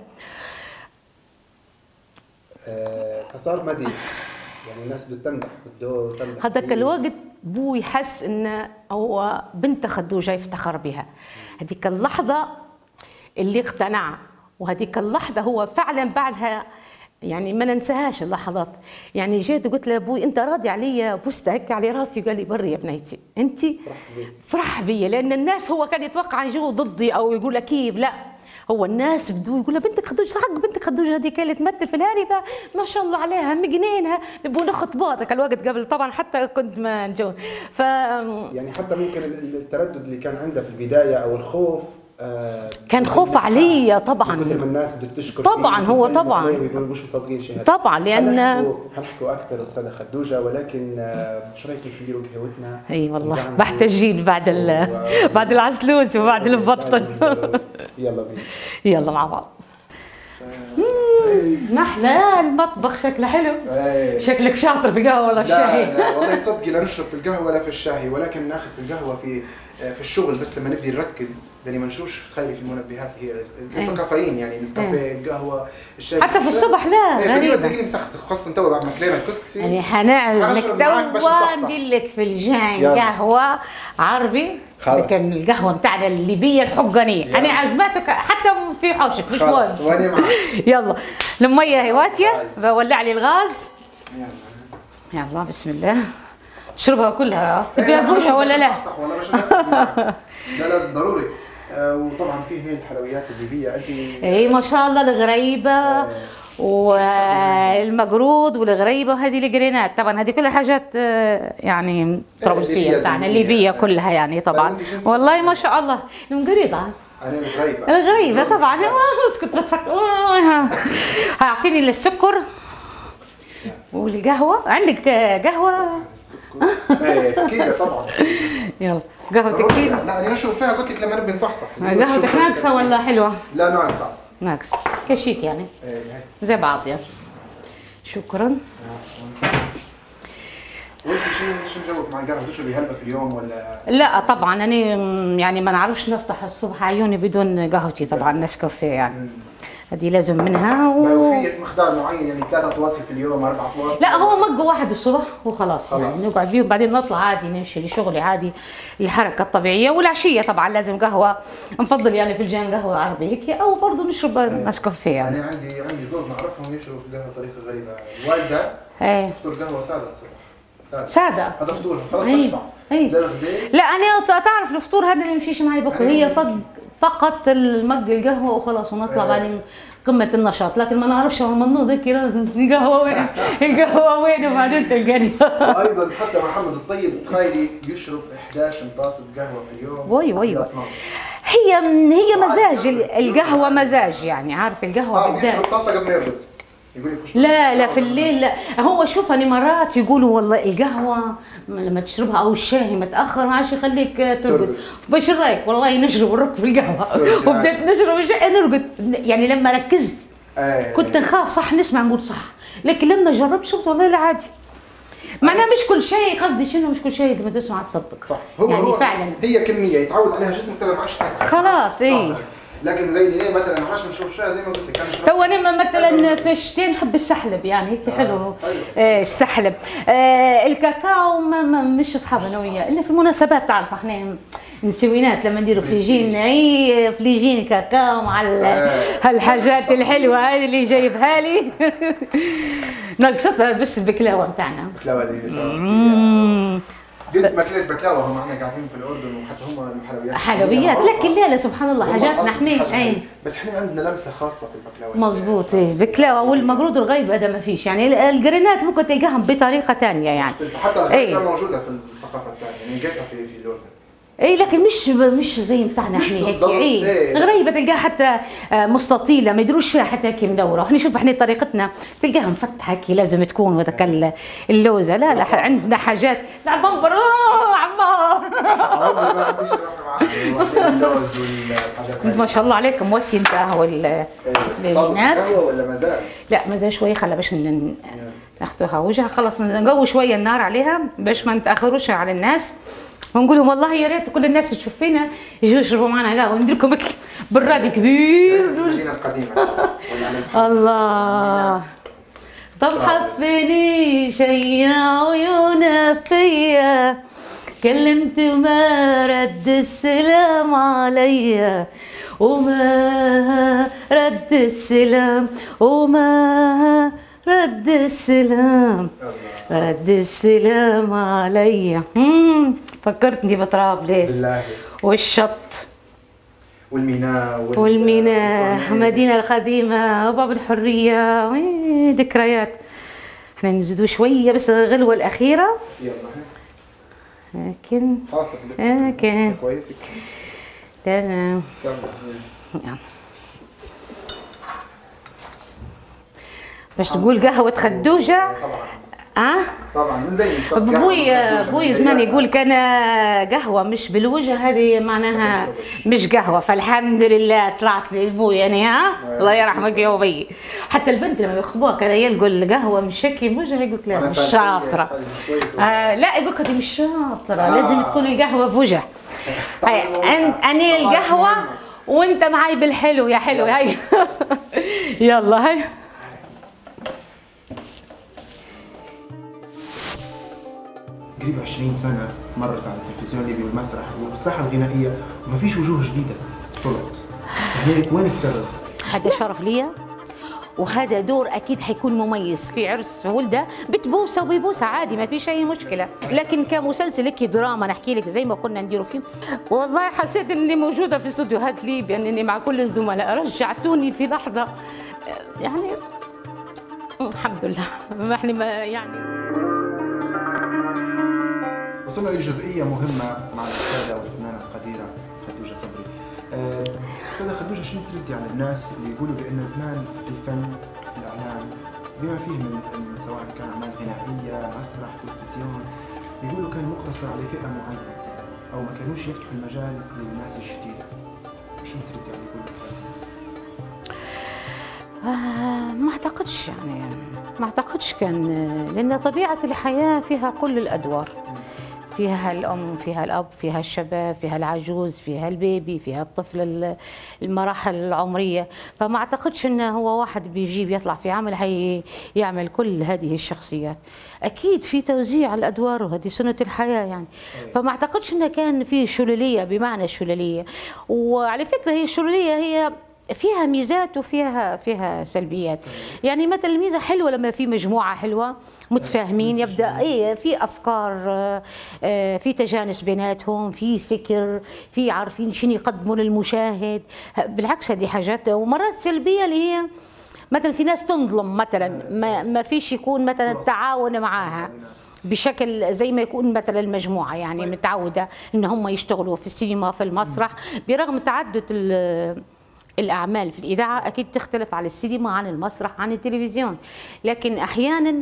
آه، فصار مديح، يعني الناس بتمدح بالدور تمدح هذاك فيه. الوقت بوي حس انه هو بنت خدوجه يفتخر بها. هذيك اللحظه اللي اقتنع، وهذيك اللحظه هو فعلا بعدها يعني ما ننساهاش اللحظات. يعني جيت وقلت له ابوي انت راضي علي؟ بوست هيك على راسي وقال لي بري يا بنيتي انت فرح بي، لان الناس هو كان يتوقع يجوا ضدي او يقول كيف، لا هو الناس بدو يقول بنتك خدوجه، صح بنتك خدوجه هذيك اللي تمثل في الهاربه ما شاء الله عليها مجنينها، نبغوا نخطبوها ذاك الوقت قبل طبعا حتى كنت ما نجو. ف يعني حتى ممكن التردد اللي كان عنده في البدايه او الخوف آه كان خوف علي طبعا، كثر ما الناس بدها تشكر طبعا هو طبعا بيقولوا مش مصدقين شيء هذا طبعا لان حنحكوا اكثر استاذه خدوجه، ولكن آه شو رايك نديروا قهوتنا؟ اي والله محتاجين بعد ال... بعد العسلوس وبعد البطل. يلا بينا يلا مع بعض. ما احلى المطبخ، شكله حلو. شكلك شاطر في القهوه ولا الشاي؟ لا, لا والله تصدقي لا نشرب في القهوه ولا في الشاي، ولكن ناخذ في القهوه في في الشغل بس لما نبدي نركز، لاني ما نشوفش خلي في المنبهات هي الكافيين، يعني نسكافيه القهوه الشاي حتى في الصبح لا غريبه تلاقيني مسخسخ، خاصه تو بعد ما كلينا الكسكسي يعني حنعمل لك تو ندير لك فنجان قهوه عربي، لكن القهوه بتاعنا الليبيه الحقانيه انا عزماتك حتى في حوشك مش مهم. وانا معك. يلا الميه هي واتيه، بولع لي الغاز. يلا يلا بسم الله. شربها كلها تبيها بوشة ولا لا؟ صح والله مش لا لازم ضروري. آه وطبعا في هنا الحلويات الليبيه انت اي ما شاء الله الغريبه آه والمقرود والغريبه وهذه الجرينات، طبعا هذه كلها حاجات آه يعني طرابلسيه بتاعنا الليبيه كلها يعني طبعا. والله ما شاء الله المقريضه انا الغريبه الغريبه طبعا اسكت بتفكر هيعطيني السكر والقهوه. عندك قهوه؟ ايه كده طبعا. يلا قهوتك كده؟ لا انا اشرب فيها قلت لك لما نبي نصحصح. قهوتك ناقصه ولا حلوه؟ لا ناقصه ناقصه كشيك يعني زي بعض يعني. شكرا. وانت شو شو جوك مع القهوه؟ تشربي هلبة في اليوم ولا؟ لا طبعا انا يعني ما نعرفش نفتح الصبح عيوني بدون قهوتي طبعا نسكافيه يعني هذه لازم منها و... وفي مقدار معين يعني ثلاثة تواصل في اليوم أربعة تواصل؟ لا هو مج واحد الصبح وخلاص يعني نقعد فيه وبعدين نطلع عادي نمشي لشغلي عادي الحركة الطبيعية. والعشية طبعا لازم قهوة، نفضل يعني فنجان قهوة عربي هيك أو برضه نشرب نسكافيه يعني. أنا عندي عندي زوز نعرفهم يشربوا في القهوة بطريقة غريبة، الوالدة ايه تفطر قهوة سادة الصبح سادة سادة هذا فطورها خلاص تشبع. ايه لا أنا تعرف الفطور هذا ما يمشيش معي بكره، هي فقط المج القهوة وخلاص ونطلع بعدين قمة النشاط، لكن ما نعرفش هو المنوض هيك لازم القهوة وين القهوة وين وبعدين تلقاني. وأيضا حتى محمد الطيب تخيلي يشرب إحدى عشر طاسة قهوة في اليوم. وي وي وي هي هي مزاج القهوة مزاج يعني عارف القهوة اه يشرب طاسة قبل ما يرقد. لا لا في الليل لا. هو شوف انا مرات يقولوا والله القهوه لما تشربها او الشاي متاخر ما عادش يخليك ترقد. باش رايك والله نشرب ونرك في القهوه وبدأت نشرب الشاي نرقد يعني لما ركزت كنت نخاف صح نسمع نقول صح، لكن لما جربت شفت والله لا عادي. معناها مش كل شيء قصدي شنو مش كل شيء لما تسمع تصدق صح. هو يعني هو فعلا هي كميه يتعود عليها جسمك كذا ما عادش خلاص اي. لكن زي ليه مثلا ما عادش نشوف شاي زي ما قلت لك انا تو انا مثلا في الشتاء نحب السحلب يعني هيك حلو. آه السحلب آه الكاكاو ما ما مش اصحاب انا وياه الا في المناسبات، تعرف احنا نسوينات لما نديروا فليجين اي فليجين كاكاو مع هالحاجات الحلوه هذه اللي جايبها لي ناقصتها بس البكلاوه بتاعنا. البكلاوه دي قد ما اكلت بكلاوه هم احنا قاعدين في الاردن وحتى هم الحلويات حلويات لكن لا لا سبحان الله حاجاتنا احنا اي بس احنا عندنا لمسه خاصه في البكلاوه. مزبوط ايه بكلاوه والمقرود والغيب هذا ما فيش يعني الجرينات ممكن تلقاهم بطريقه ثانيه يعني حتى الغيب موجوده في الثقافه الثانيه يعني لقيتها في في الاردن اي لكن مش مش زي بتاعنا احنا هيك اي غريبه تلقاها حتى مستطيله ما يدروش فيها حتى هيك مدوره احنا شوف احنا طريقتنا تلقاها مفتحه هيك لازم تكون وذاك اللوزه لا لا عندنا حاجات لا بمبر اوه عمار عمري ما عنديش روح اللوز والحاجات ما شاء الله عليكم موتي انت قهوه الجينات قهوه ولا مازال؟ لا مازال شويه خلى باش ناخذوها وجهها خلص نقوي شويه النار عليها باش ما نتاخروش على الناس ونقول لهم والله يا ريت كل الناس تشوف فينا يجوا يشربوا معنا قهوه ندير لكم براد كبير المدينه القديمه الله طب حبني شيع عيونا فيا كلمت ما رد السلام عليا وما رد السلام وما رد السلام رد السلام عليا فكرتني بطرابلس بالله والشط والميناء وال... والميناء المدينة القديمة وباب الحرية ذكريات احنا نزيدوا شوية بس الغلوة الأخيرة يلا لكن خلاص لكن كويس تمام تمام باش تقول قهوة خدوجة اه طبعا من زي ابوي ابوي زمان يقول كان قهوه مش بالوجه هذه معناها مش قهوه فالحمد لله طلعت لي ابوي يعني ها الله يرحمك يا ابي حتى البنت لما يخطبوها كان يقول قهوه مش هيك بوجه يقول لا مش شاطره آه لا يقول لك مش شاطره آه. لازم تكون القهوه بوجه انا القهوه وانت معي بالحلو يا حلو هاي يلا هاي قريب عشرين سنة مرت على التلفزيون الليبي والمسرح والساحة الغنائية وما فيش وجوه جديدة طلعت. يعني وين السبب؟ هذا شرف ليا وهذا دور اكيد حيكون مميز في عرس ولده بتبوسه وبيبوسه عادي ما فيش اي مشكله لكن كمسلسل هيك دراما نحكي لك زي ما كنا نديروا فيه والله حسيت اني موجوده في استوديوهات ليبيا انني مع كل الزملاء رجعتوني في لحظه يعني الحمد لله ما احنا ما يعني وصلنا لجزئية مهمة مع الأستاذة والفنانة القديرة خدوجة صبري. أستاذة خدوجة شنو تردي على الناس اللي يقولوا بأن زمان الفن الإعلام بما فيه من سواء كان أعمال غنائية مسرح تلفزيون يقولوا كان مقتصر على فئة معينة أو ما كانوش يفتحوا المجال للناس الجديدة. شنو تردي على كل آه ما اعتقدش يعني ما اعتقدش كان لان طبيعه الحياه فيها كل الادوار فيها الام فيها الاب فيها الشباب فيها العجوز فيها البيبي فيها الطفل المراحل العمريه فما اعتقدش انه هو واحد بيجيب يطلع في عمل هي يعمل كل هذه الشخصيات اكيد في توزيع الادوار وهذه سنه الحياه يعني فما اعتقدش انه كان في شلوليه بمعنى الشلوليه وعلى فكره هي الشلوليه هي فيها ميزات وفيها فيها سلبيات يعني مثلا الميزه حلوه لما في مجموعه حلوه متفاهمين يبدا اي في افكار في تجانس بيناتهم في فكر في عارفين شنو يقدموا للمشاهد بالعكس هذه حاجات ومرات سلبيه اللي هي مثلا في ناس تنظلم مثلا ما, ما فيش يكون مثلا التعاون معاها بشكل زي ما يكون مثلا المجموعه يعني متعوده ان هم يشتغلوا في السينما في المسرح برغم تعدد الأعمال في الإذاعة أكيد تختلف على السينما عن المسرح عن التلفزيون لكن أحيانا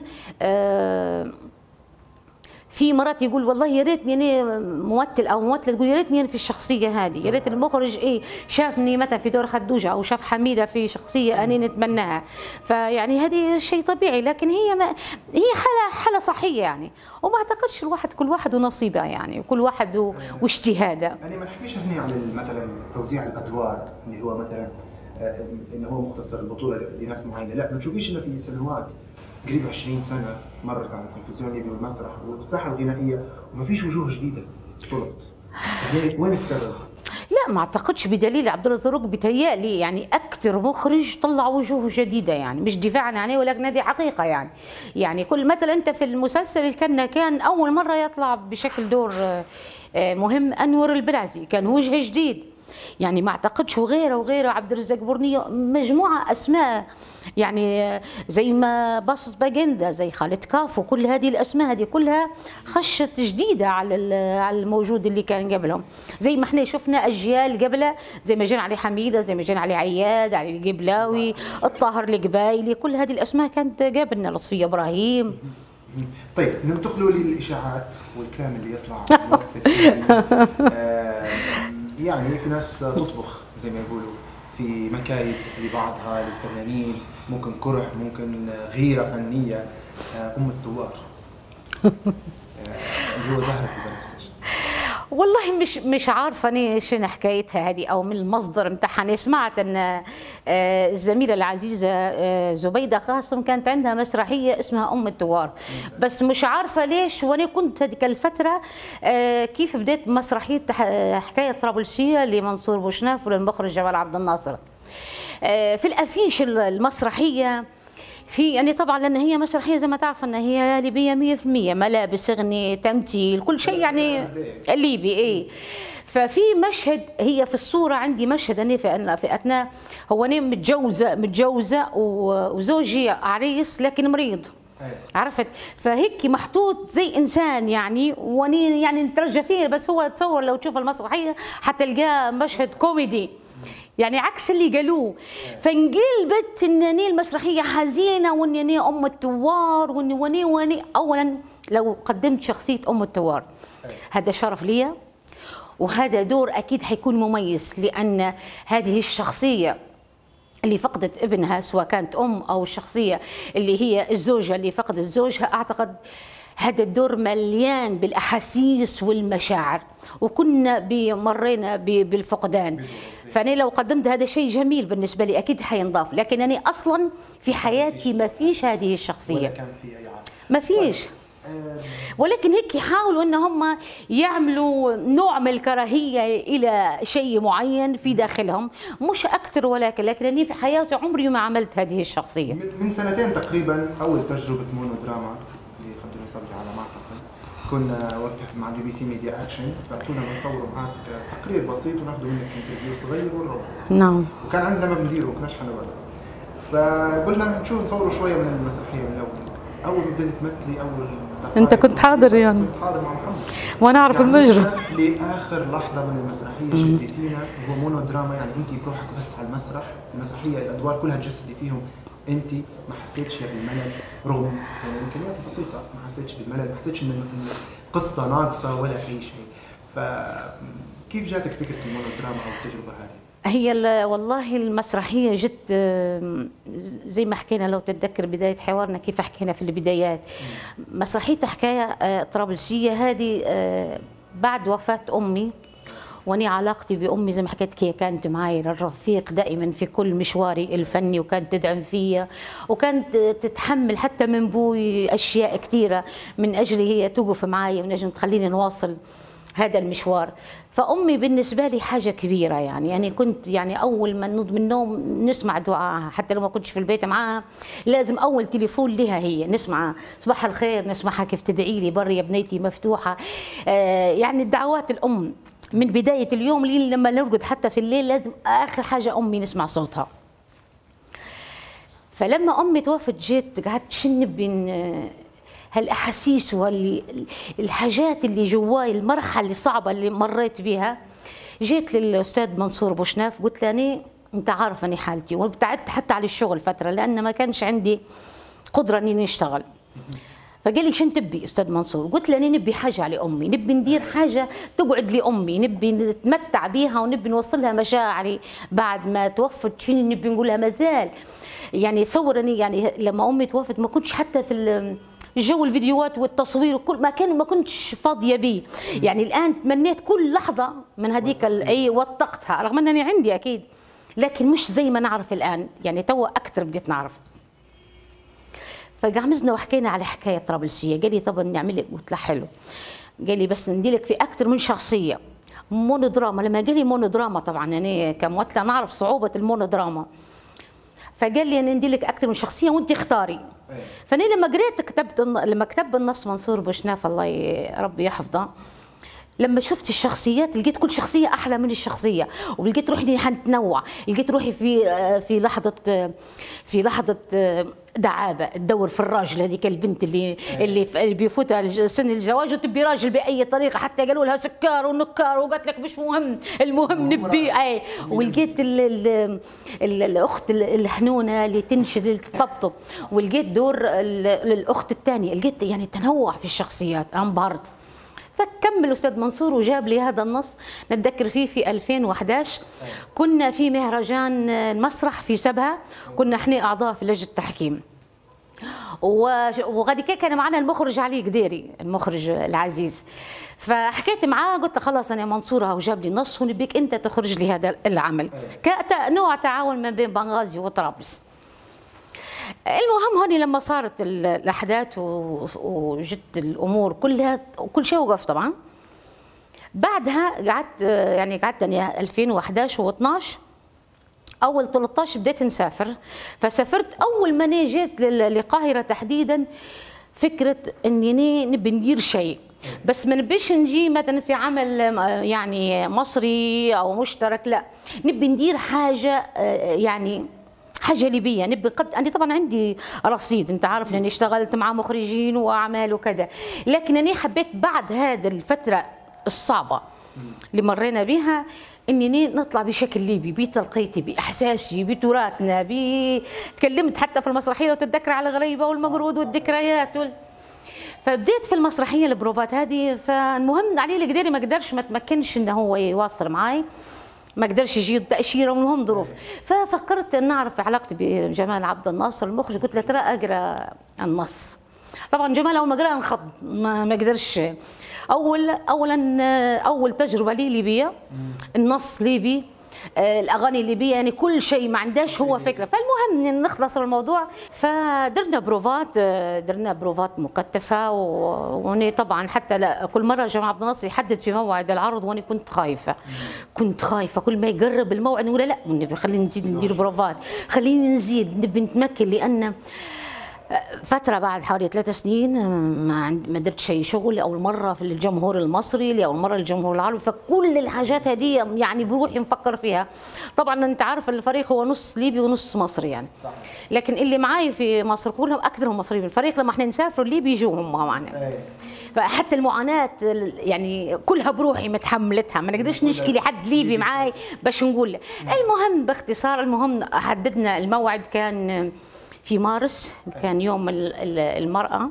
في مرات يقول والله يا ريتني انا ممثل او ممثله تقول يا ريتني انا في الشخصيه هذه يا ريت المخرج ايه شافني مثلا في دور خدوجه او شاف حميده في شخصيه انا نتمناها فيعني هذه شيء طبيعي لكن هي ما هي حاله حاله صحيه يعني وما اعتقدش الواحد كل واحد ونصيبه يعني وكل واحد واجتهاده يعني ما نحكيش هنا على مثلا توزيع الادوار اللي هو مثلا انه هو مختصر البطوله لناس معينه لا ما تشوفيش انه في سنوات قريب عشرين سنة مرت على التلفزيون الليبي والمسرح والساحة الغنائية وما فيش وجوه جديدة طلعت. يعني وين السبب؟ لا ما اعتقدش بدليل عبد الله الزروق بيتهيألي يعني اكثر اكثر مخرج طلع وجوه جديده، يعني مش دفاعا عنه ولكن هذه حقيقه. يعني يعني كل مثلا انت في المسلسل الكنا كان اول مره يطلع بشكل دور مهم انور البرازي، كان وجه جديد، يعني ما اعتقدش وغيره وغيره عبد الرزاق برنية، مجموعه اسماء يعني زي ما باصص باجندا، زي خالد كافو، كل هذه الاسماء هذه كلها خشت جديده على على الموجود اللي كان قبلهم. زي ما احنا شفنا اجيال قبله، زي ما جينا علي حميده، زي ما جينا علي عياد، علي القبلاوي، الطاهر القبايلي، كل هذه الاسماء كانت قبلنا، لطفيه ابراهيم. طيب ننتقلوا للاشاعات والكلام اللي يطلع في الوقت الكامل. آه يعني في ناس تطبخ زي ما يقولوا في مكايد لبعضها للفنانين، ممكن كره، ممكن غيره فنيه. آه ام الثوار آه اللي هو زهره البنفسجي، والله مش مش عارفه انا شنو حكايتها هذه او من المصدر نتاعها. انا سمعت ان الزميله العزيزه زبيده قاسم كانت عندها مسرحيه اسمها ام الثوار، بس مش عارفه ليش. وانا كنت هذيك الفتره كيف بديت مسرحيه حكايه طرابلسيه لمنصور بوشناف وللمخرج جمال عبد الناصر. في الافيش المسرحيه في يعني طبعا لان هي مسرحيه زي ما تعرف ان هي ليبيه مية في المية، ملابس، اغنيه، تمثيل، كل شيء يعني ليبي. ايه ففي مشهد، هي في الصوره عندي مشهد اني في في اثناء هو انا متجوزه متجوزه وزوجي عريس لكن مريض، عرفت؟ فهيك محطوط زي انسان يعني، واني يعني نترجى فيه، بس هو تصور لو تشوف المسرحيه حتلقاه مشهد كوميدي يعني عكس اللي قالوه. فانقلبت انني المسرحيه حزينه وانني ام الثوار واني واني واني اولا لو قدمت شخصيه ام الثوار هذا شرف لي، وهذا دور اكيد حيكون مميز، لان هذه الشخصيه اللي فقدت ابنها سواء كانت ام او الشخصيه اللي هي الزوجه اللي فقدت زوجها، اعتقد هذا الدور مليان بالاحاسيس والمشاعر، وكنا مرينا بالفقدان. فأنا لو قدمت هذا شيء جميل بالنسبة لي أكيد حينضاف، لكن أنا أصلا في حياتي ما فيش هذه الشخصية، ولا كان في أي عادة ما فيش. ولكن هيك يحاولوا ان هم يعملوا نوع من الكراهيه الى شيء معين في داخلهم، مش اكثر ولكن لكن أنا في حياتي عمري ما عملت هذه الشخصيه. من سنتين تقريبا اول تجربه مونو دراما لخضر صبري على ما اعتقد، كنا وقتها مع البي بي سي ميديا اكشن، بعثونا بنصور معك تقرير بسيط وناخذ منك انترفيو صغير ونروح. نعم. وكان عندنا ما بنديره ما كناش حنبدا. فقلنا نشوف نصوروا شويه من المسرحيه من الاول. اول ما بديت تمثلي اول انت كنت حاضر يعني؟ كنت حاضر مع محمد وانا اعرف يعني المجرى. لاخر لحظه من المسرحيه شديتينا، هو مونو دراما يعني انت بروحك بس على المسرح، المسرحيه الادوار كلها تجسدي فيهم انت، ما حسيتش بالملل رغم يعني امكانيات بسيطه، ما حسيتش بالملل، ما حسيتش ان القصه ناقصه ولا اي شيء. فكيف جاتك فكره المونو دراما او التجربه هذه؟ هي والله المسرحيه جت زي ما حكينا لو تتذكر بدايه حوارنا كيف حكينا في البدايات. مسرحيه حكايه طرابلسيه هذه بعد وفاه امي، واني علاقتي بامي زي ما حكيت هي كانت معي الرفيق دائما في كل مشواري الفني، وكانت تدعم فيا وكانت تتحمل حتى من بوي اشياء كثيره من اجلي هي توقف معي من اجل تخليني نواصل هذا المشوار. فامي بالنسبه لي حاجه كبيره يعني، يعني كنت يعني اول ما ننض من النوم نسمع دعائها، حتى لو ما كنتش في البيت معاها لازم اول تليفون لها هي نسمع صباح الخير، نسمعها كيف تدعي لي بري يا بنيتي مفتوحه. آه يعني الدعوات الام من بدايه اليوم لما نرقد حتى في الليل لازم اخر حاجه امي نسمع صوتها. فلما امي توفت جيت قعدت شن بين هالاحاسيس والحاجات اللي جواي، المرحله الصعبه اللي مريت بها. جيت للاستاذ منصور بوشناف قلت له اني انت عارف اني حالتي، وابتعدت حتى عن الشغل فتره لان ما كانش عندي قدره اني اشتغل. فقال لي شن تبي استاذ منصور؟ قلت له اني نبي حاجه على امي، نبي ندير حاجه تقعد لامي، نبي نتمتع بيها ونبي نوصل لها مشاعري بعد ما توفت، شنو نبي نقولها مازال. يعني تصور اني يعني لما امي توفت ما كنتش حتى في جو الفيديوهات والتصوير وكل ما كان ما كنتش فاضيه بيه. يعني الان تمنيت كل لحظه من هذيك اي وثقتها رغم انني عندي اكيد، لكن مش زي ما نعرف الان، يعني تو اكثر بديت نعرف. فقعمزنا وحكينا على حكايه طرابلسيه، قال لي طب نعمل لك، قلت له حلو. قال لي بس نديلك في اكثر من شخصيه مونو دراما. لما قال لي مونو دراما طبعا يعني كممثله نعرف صعوبه المونو دراما، فقال لي انا ندير لك اكثر من شخصيه وانت اختاري. فانا لما قريت كتبت لما كتب النص منصور بوشناف الله ي- ربي يحفظه، لما شفت الشخصيات لقيت كل شخصيه احلى من الشخصيه، ولقيت روحي حنتنوع، لقيت روحي في في لحظه في لحظه دعابه تدور في الراجل، هذيك البنت اللي اللي اللي بيفوتها سن الزواج وتبي راجل باي طريقه، حتى قالوا لها سكر ونكار وقالت لك مش مهم، المهم نبي اي. ولقيت ال ال ال الاخت الحنونه اللي تنشد اللي تطبطب، ولقيت دور الاخت الثانيه، لقيت يعني تنوع في الشخصيات، انبهرت. فكمل استاذ منصور وجاب لي هذا النص، نتذكر فيه في ألفين وأحد عشر كنا في مهرجان المسرح في سبها، كنا احنا اعضاء في لجنه التحكيم، وغادي كان معنا المخرج علي قديري المخرج العزيز. فحكيت معاه قلت له خلاص انا منصوره وجاب لي نص ونبيك انت تخرج لي هذا العمل كنوع تعاون ما بين بنغازي وطرابلس. المهم هوني لما صارت الاحداث وجت الامور كلها وكل شيء وقف طبعا. بعدها قعدت يعني قعدت انا ألفين وأحد عشر و12 اول ثلاثة عشر بديت نسافر. فسافرت اول ما أنا جيت للقاهره تحديدا فكره اني نبي ندير شيء، بس ما نبيش نجي مثلا في عمل يعني مصري او مشترك، لا نبي ندير حاجه يعني حاجه ليبيه. نبي قد انا طبعا عندي رصيد، انت عارف لاني اشتغلت مع مخرجين واعمال وكذا، لكن انا حبيت بعد هذه الفتره الصعبه اللي مرينا بها اني نطلع بشكل ليبي، بتلقيتي باحساسي بتراثنا. تكلمت حتى في المسرحيه لو تتذكر على غريبه والمقرود والذكريات وال... فبديت في المسرحيه البروفات هذه. فالمهم علي القديري ما قدرش ما تمكنش انه هو يواصل معي، ما قدرش يجيب تأشيرة ومنهم ظروف. ففكرت ان اعرف علاقتي بجمال عبد الناصر المخرج، قلت له ترى اقرا النص. طبعا جمال اول ما قرا انخض، ما, ما قدرش. اول اولا اول تجربه لي ليبيه، النص ليبي، الاغاني الليبيه، يعني كل شيء ما عندهاش هو فكره. فالمهم نخلص الموضوع. فدرنا بروفات درنا بروفات مكثفه، واني طبعا حتى لا كل مره جمال عبد الناصر يحدد في موعد العرض وانا كنت خايفه كنت خايفه كل ما يقرب الموعد نقول لا نبي خلينا نزيد ندير بروفات، خلينا نزيد نبي نتمكن. لان فترة بعد حوالي ثلاث سنين ما ما درت شيء شغل لأول مرة في الجمهور المصري، لأول مرة الجمهور العربي، فكل الحاجات هذه يعني بروحي مفكر فيها. طبعا أنت عارف الفريق هو نص ليبي ونص مصري يعني، صحيح. لكن اللي معي في مصر كلهم أكثرهم مصريين. الفريق لما احنا نسافر الليبي يجوهم معنا، فحتى المعاناة يعني كلها بروحي متحملتها، ما نقدرش نشكي لحد ليبي معاي باش نقول. المهم باختصار، المهم حددنا الموعد كان في مارس، كان يوم المرأة.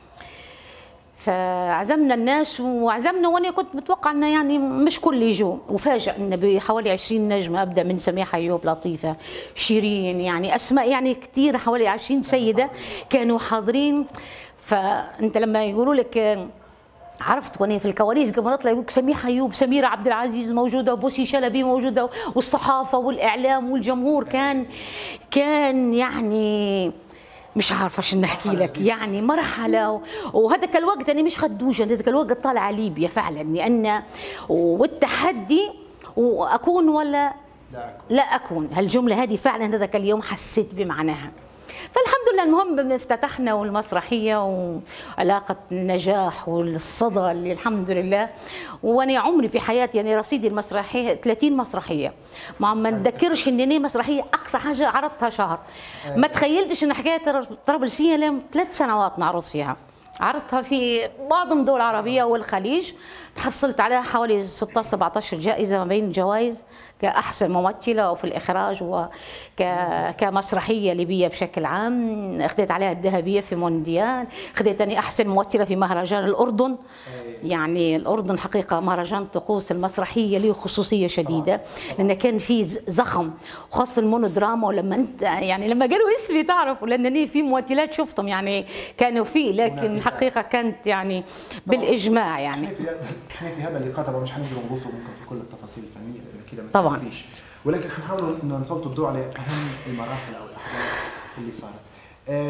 فعزمنا الناس وعزمنا، وانا كنت متوقع انه يعني مش كل يجوا، وفاجأ انه بحوالي عشرين نجمة، ابدا من سميحة ايوب، لطيفة، شيرين، يعني اسماء يعني كثير، حوالي عشرين سيدة كانوا حاضرين. فانت لما يقولوا لك، عرفت وانا في الكواليس قبل ما نطلع يقول لك سميحه ايوب، سميره عبد العزيز موجوده، وبوسي شلبي موجوده، والصحافه والاعلام والجمهور كان كان يعني مش عارفه ايش نحكي لك، يعني مرحله. وهذاك الوقت انا مش خدوجه، هذاك الوقت طالعه ليبيا فعلا، لان والتحدي واكون ولا لا اكون، هالجمله هذه فعلا هذاك اليوم حسيت بمعناها. فالحمد لله المهم افتتحنا والمسرحيه وعلاقه النجاح والصدى اللي الحمد لله. وانا عمري في حياتي يعني رصيدي المسرحيه ثلاثين مسرحيه، ما ما نذكرش اني مسرحيه اقصى حاجه عرضتها شهر. ما تخيلتش ان حكايه طرابلسيه لم ثلاث سنوات نعرض فيها، عرضتها في معظم الدول العربيه والخليج، تحصلت عليها حوالي ستة عشر سبعة عشر جائزه ما بين جوائز كأحسن ممثلة وفي الإخراج وكمسرحية ليبية بشكل عام. أخذت عليها الذهبية في مونديال، أخذت أني أحسن ممثلة في مهرجان الأردن. يعني الأردن حقيقة مهرجان طقوس المسرحية له خصوصية شديدة، لأن كان في زخم، وخاصة المونودراما. ولما أنت يعني لما قالوا اسمي تعرفوا، لأنني في ممثلات شفتهم يعني كانوا فيه، لكن الحقيقة كانت يعني بالإجماع. يعني احنا في هذا اللقاء طبعا مش هنقدر نغوص ممكن في كل التفاصيل الفنية لأن كده ما طبعا فيش، ولكن هنحاول ان نسلط الضوء على اهم المراحل او الاحداث اللي صارت.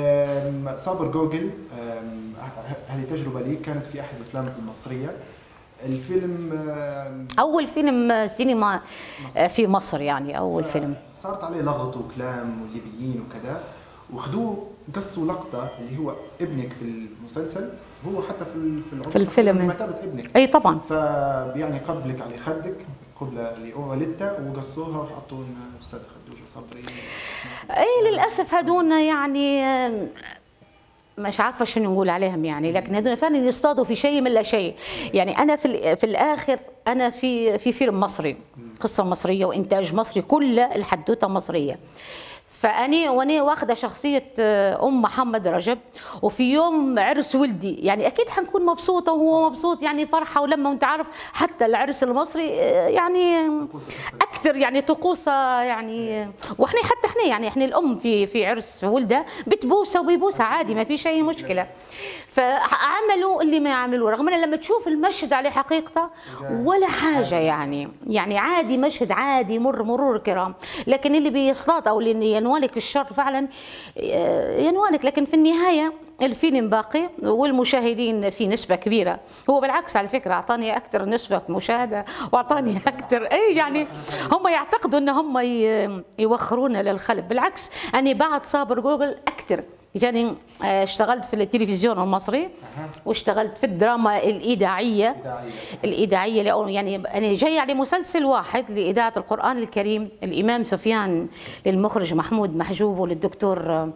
صابر جوجل، هذه تجربه لي كانت في احد الافلام المصريه. الفيلم آه، اول فيلم سينما في مصر، يعني اول فيلم. صارت عليه لغط وكلام والليبيين وكذا، وخدوه قصوا لقطه اللي هو ابنك في المسلسل، هو حتى في في, في الفيلم بمثابه ابنك. اي طبعا. فيعني قبلك على خدك قبله لوالدتها وقصوها وحطوا لنا استاذ خدوجه صبري. اي للاسف هذونا يعني مش عارفه شنو نقول عليهم يعني، لكن هذول فعلا يصطادوا في شيء من لا شيء. يعني انا في في الاخر انا في في فيلم مصري، قصه مصريه وانتاج مصري، كلها الحدوته مصريه. فاني وانا واخده شخصيه ام محمد رجب، وفي يوم عرس ولدي يعني اكيد حنكون مبسوطه وهو مبسوط، يعني فرحه ولما وانت عارف حتى العرس المصري يعني اكثر يعني طقوسه يعني، واحنا حتى احنا يعني احنا الام في في عرس ولدها بتبوسها وبيبوسها عادي ما فيش اي مشكله. فعملوا اللي ما يعملوه، رغم ان لما تشوف المشهد عليه حقيقته ولا حاجه يعني، يعني عادي مشهد عادي مر مرور الكرام، لكن اللي بيصطاد او اللي ينوالك الشر فعلا ينوالك. لكن في النهايه الفيلم باقي والمشاهدين في نسبه كبيره، هو بالعكس على فكره اعطاني اكثر نسبه مشاهده واعطاني اكثر اي يعني هم يعتقدوا ان هم يوخرونا للخلف، بالعكس انا بعد صابر جوجل اكثر. يعني اشتغلت في التلفزيون المصري واشتغلت في الدراما الإذاعية الإذاعية يعني أنا جاي على مسلسل واحد لإذاعة القرآن الكريم، الإمام سفيان للمخرج محمود محجوب وللدكتور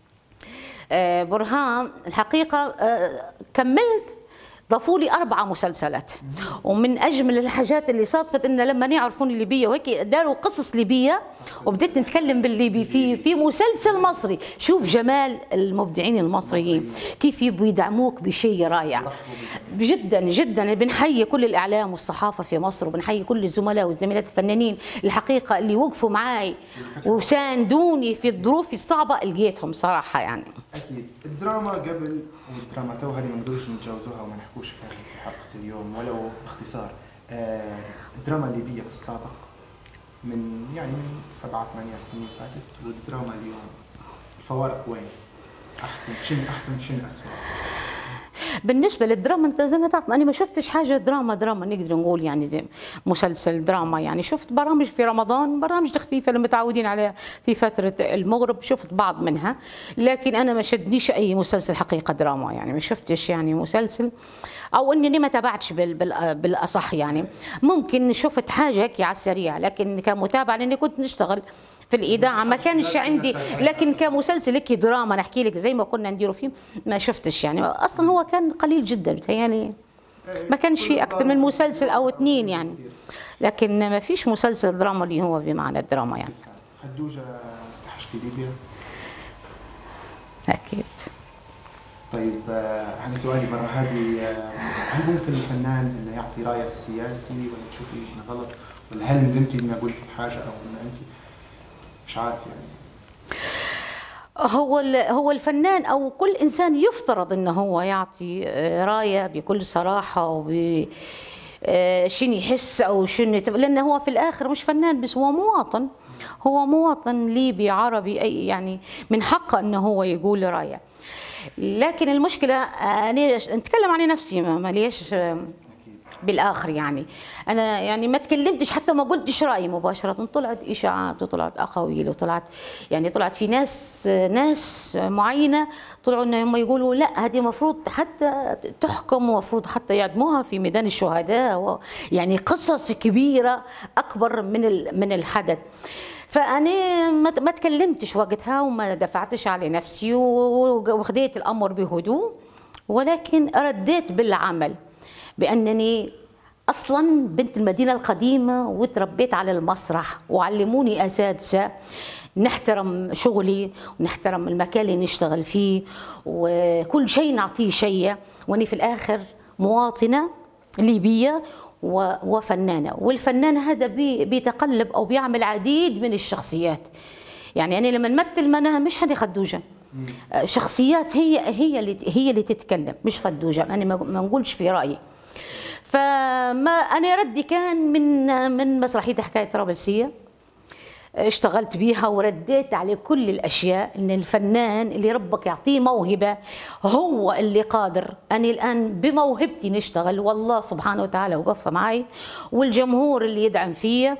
برهان. الحقيقة كملت ضافوا لي أربعة مسلسلات، ومن أجمل الحاجات اللي صادفت إن لما يعرفوني ليبية وهيك داروا قصص ليبية وبديت نتكلم بالليبي في في مسلسل مصري. شوف جمال المبدعين المصريين كيف يبوا يدعموك بشيء رائع جدا جدا. بنحيي كل الإعلام والصحافة في مصر، وبنحيي كل الزملاء والزميلات الفنانين الحقيقة اللي وقفوا معي وساندوني في الظروف الصعبة، لقيتهم صراحة يعني. أكيد الدراما قبل والدراما تو هذه ما نقدروش نتجاوزوها وما نحكوش فيها في حلقة اليوم ولو باختصار. آه الدراما الليبية في السابق من يعني من سبعة ثمانية سنين فاتت والدراما اليوم الفوارق وين؟ أحسن شنو أحسن شنو أسوأ؟ بالنسبة للدراما انت زي ما تعرف انا ما شفتش حاجة دراما دراما نقدر نقول يعني مسلسل دراما، يعني شفت برامج في رمضان، برامج خفيفة اللي متعودين عليها في فترة المغرب، شفت بعض منها، لكن انا ما شدنيش اي مسلسل حقيقة دراما، يعني ما شفتش يعني مسلسل او اني ما تابعتش بالاصح يعني. ممكن شفت حاجة هيك على السريع، لكن كمتابعة لاني كنت نشتغل في الإذاعة ما كانش عندي، لكن كمسلسل هيك دراما نحكي لك زي ما كنا نديروا فيه ما شفتش يعني. أصلا هو كان قليل جدا بتهيألي ما كانش فيه أكثر من مسلسل أو اثنين يعني، لكن ما فيش مسلسل دراما اللي هو بمعنى الدراما يعني. خدوجة استحشتي ليبيا؟ أكيد. طيب أنا سؤالي مرة هذه، هل ممكن الفنان إنه يعطي رأيه السياسي ولا تشوفي إنه غلط، ولا هل ندمتي إنه قلتي حاجة أو إنه أنت مش عارف يعني؟ هو هو الفنان او كل انسان يفترض انه هو يعطي رايه بكل صراحه وب شنو يحس او شنو، لانه هو في الاخر مش فنان بس هو مواطن، هو مواطن ليبي عربي اي يعني من حقه انه هو يقول رايه. لكن المشكله انا نتكلم عن نفسي ما ليش بالاخر يعني انا يعني ما تكلمتش حتى ما قلتش رايي مباشره، طلعت اشاعات وطلعت اقاويل وطلعت يعني طلعت في ناس ناس معينه طلعوا انهم يقولوا لا هذه المفروض حتى تحكم ومفروض حتى يعدموها في ميدان الشهداء، يعني قصص كبيره اكبر من من الحدث. فأنا ما تكلمتش وقتها وما دفعتش على نفسي وخديت الأمر بهدوء، ولكن رديت بالعمل بأنني أصلا بنت المدينة القديمة وتربيت على المسرح وعلموني أساتذة نحترم شغلي ونحترم المكان اللي نشتغل فيه وكل شيء نعطيه شيء، وأني في الآخر مواطنة ليبية وفنانة، والفنان هذا بيتقلب أو بيعمل عديد من الشخصيات. يعني أنا لما نمثل ما أنا مش هذه خدوجة، شخصيات هي هي اللي هي اللي تتكلم مش خدوجة، أنا ما نقولش في رأيي. فما أنا ردي كان من من مسرحية حكاية طرابلسية، اشتغلت بيها ورديت على كل الاشياء ان الفنان اللي ربك يعطيه موهبه هو اللي قادر. انا الان بموهبتي نشتغل والله سبحانه وتعالى وقف معي والجمهور اللي يدعم فيا.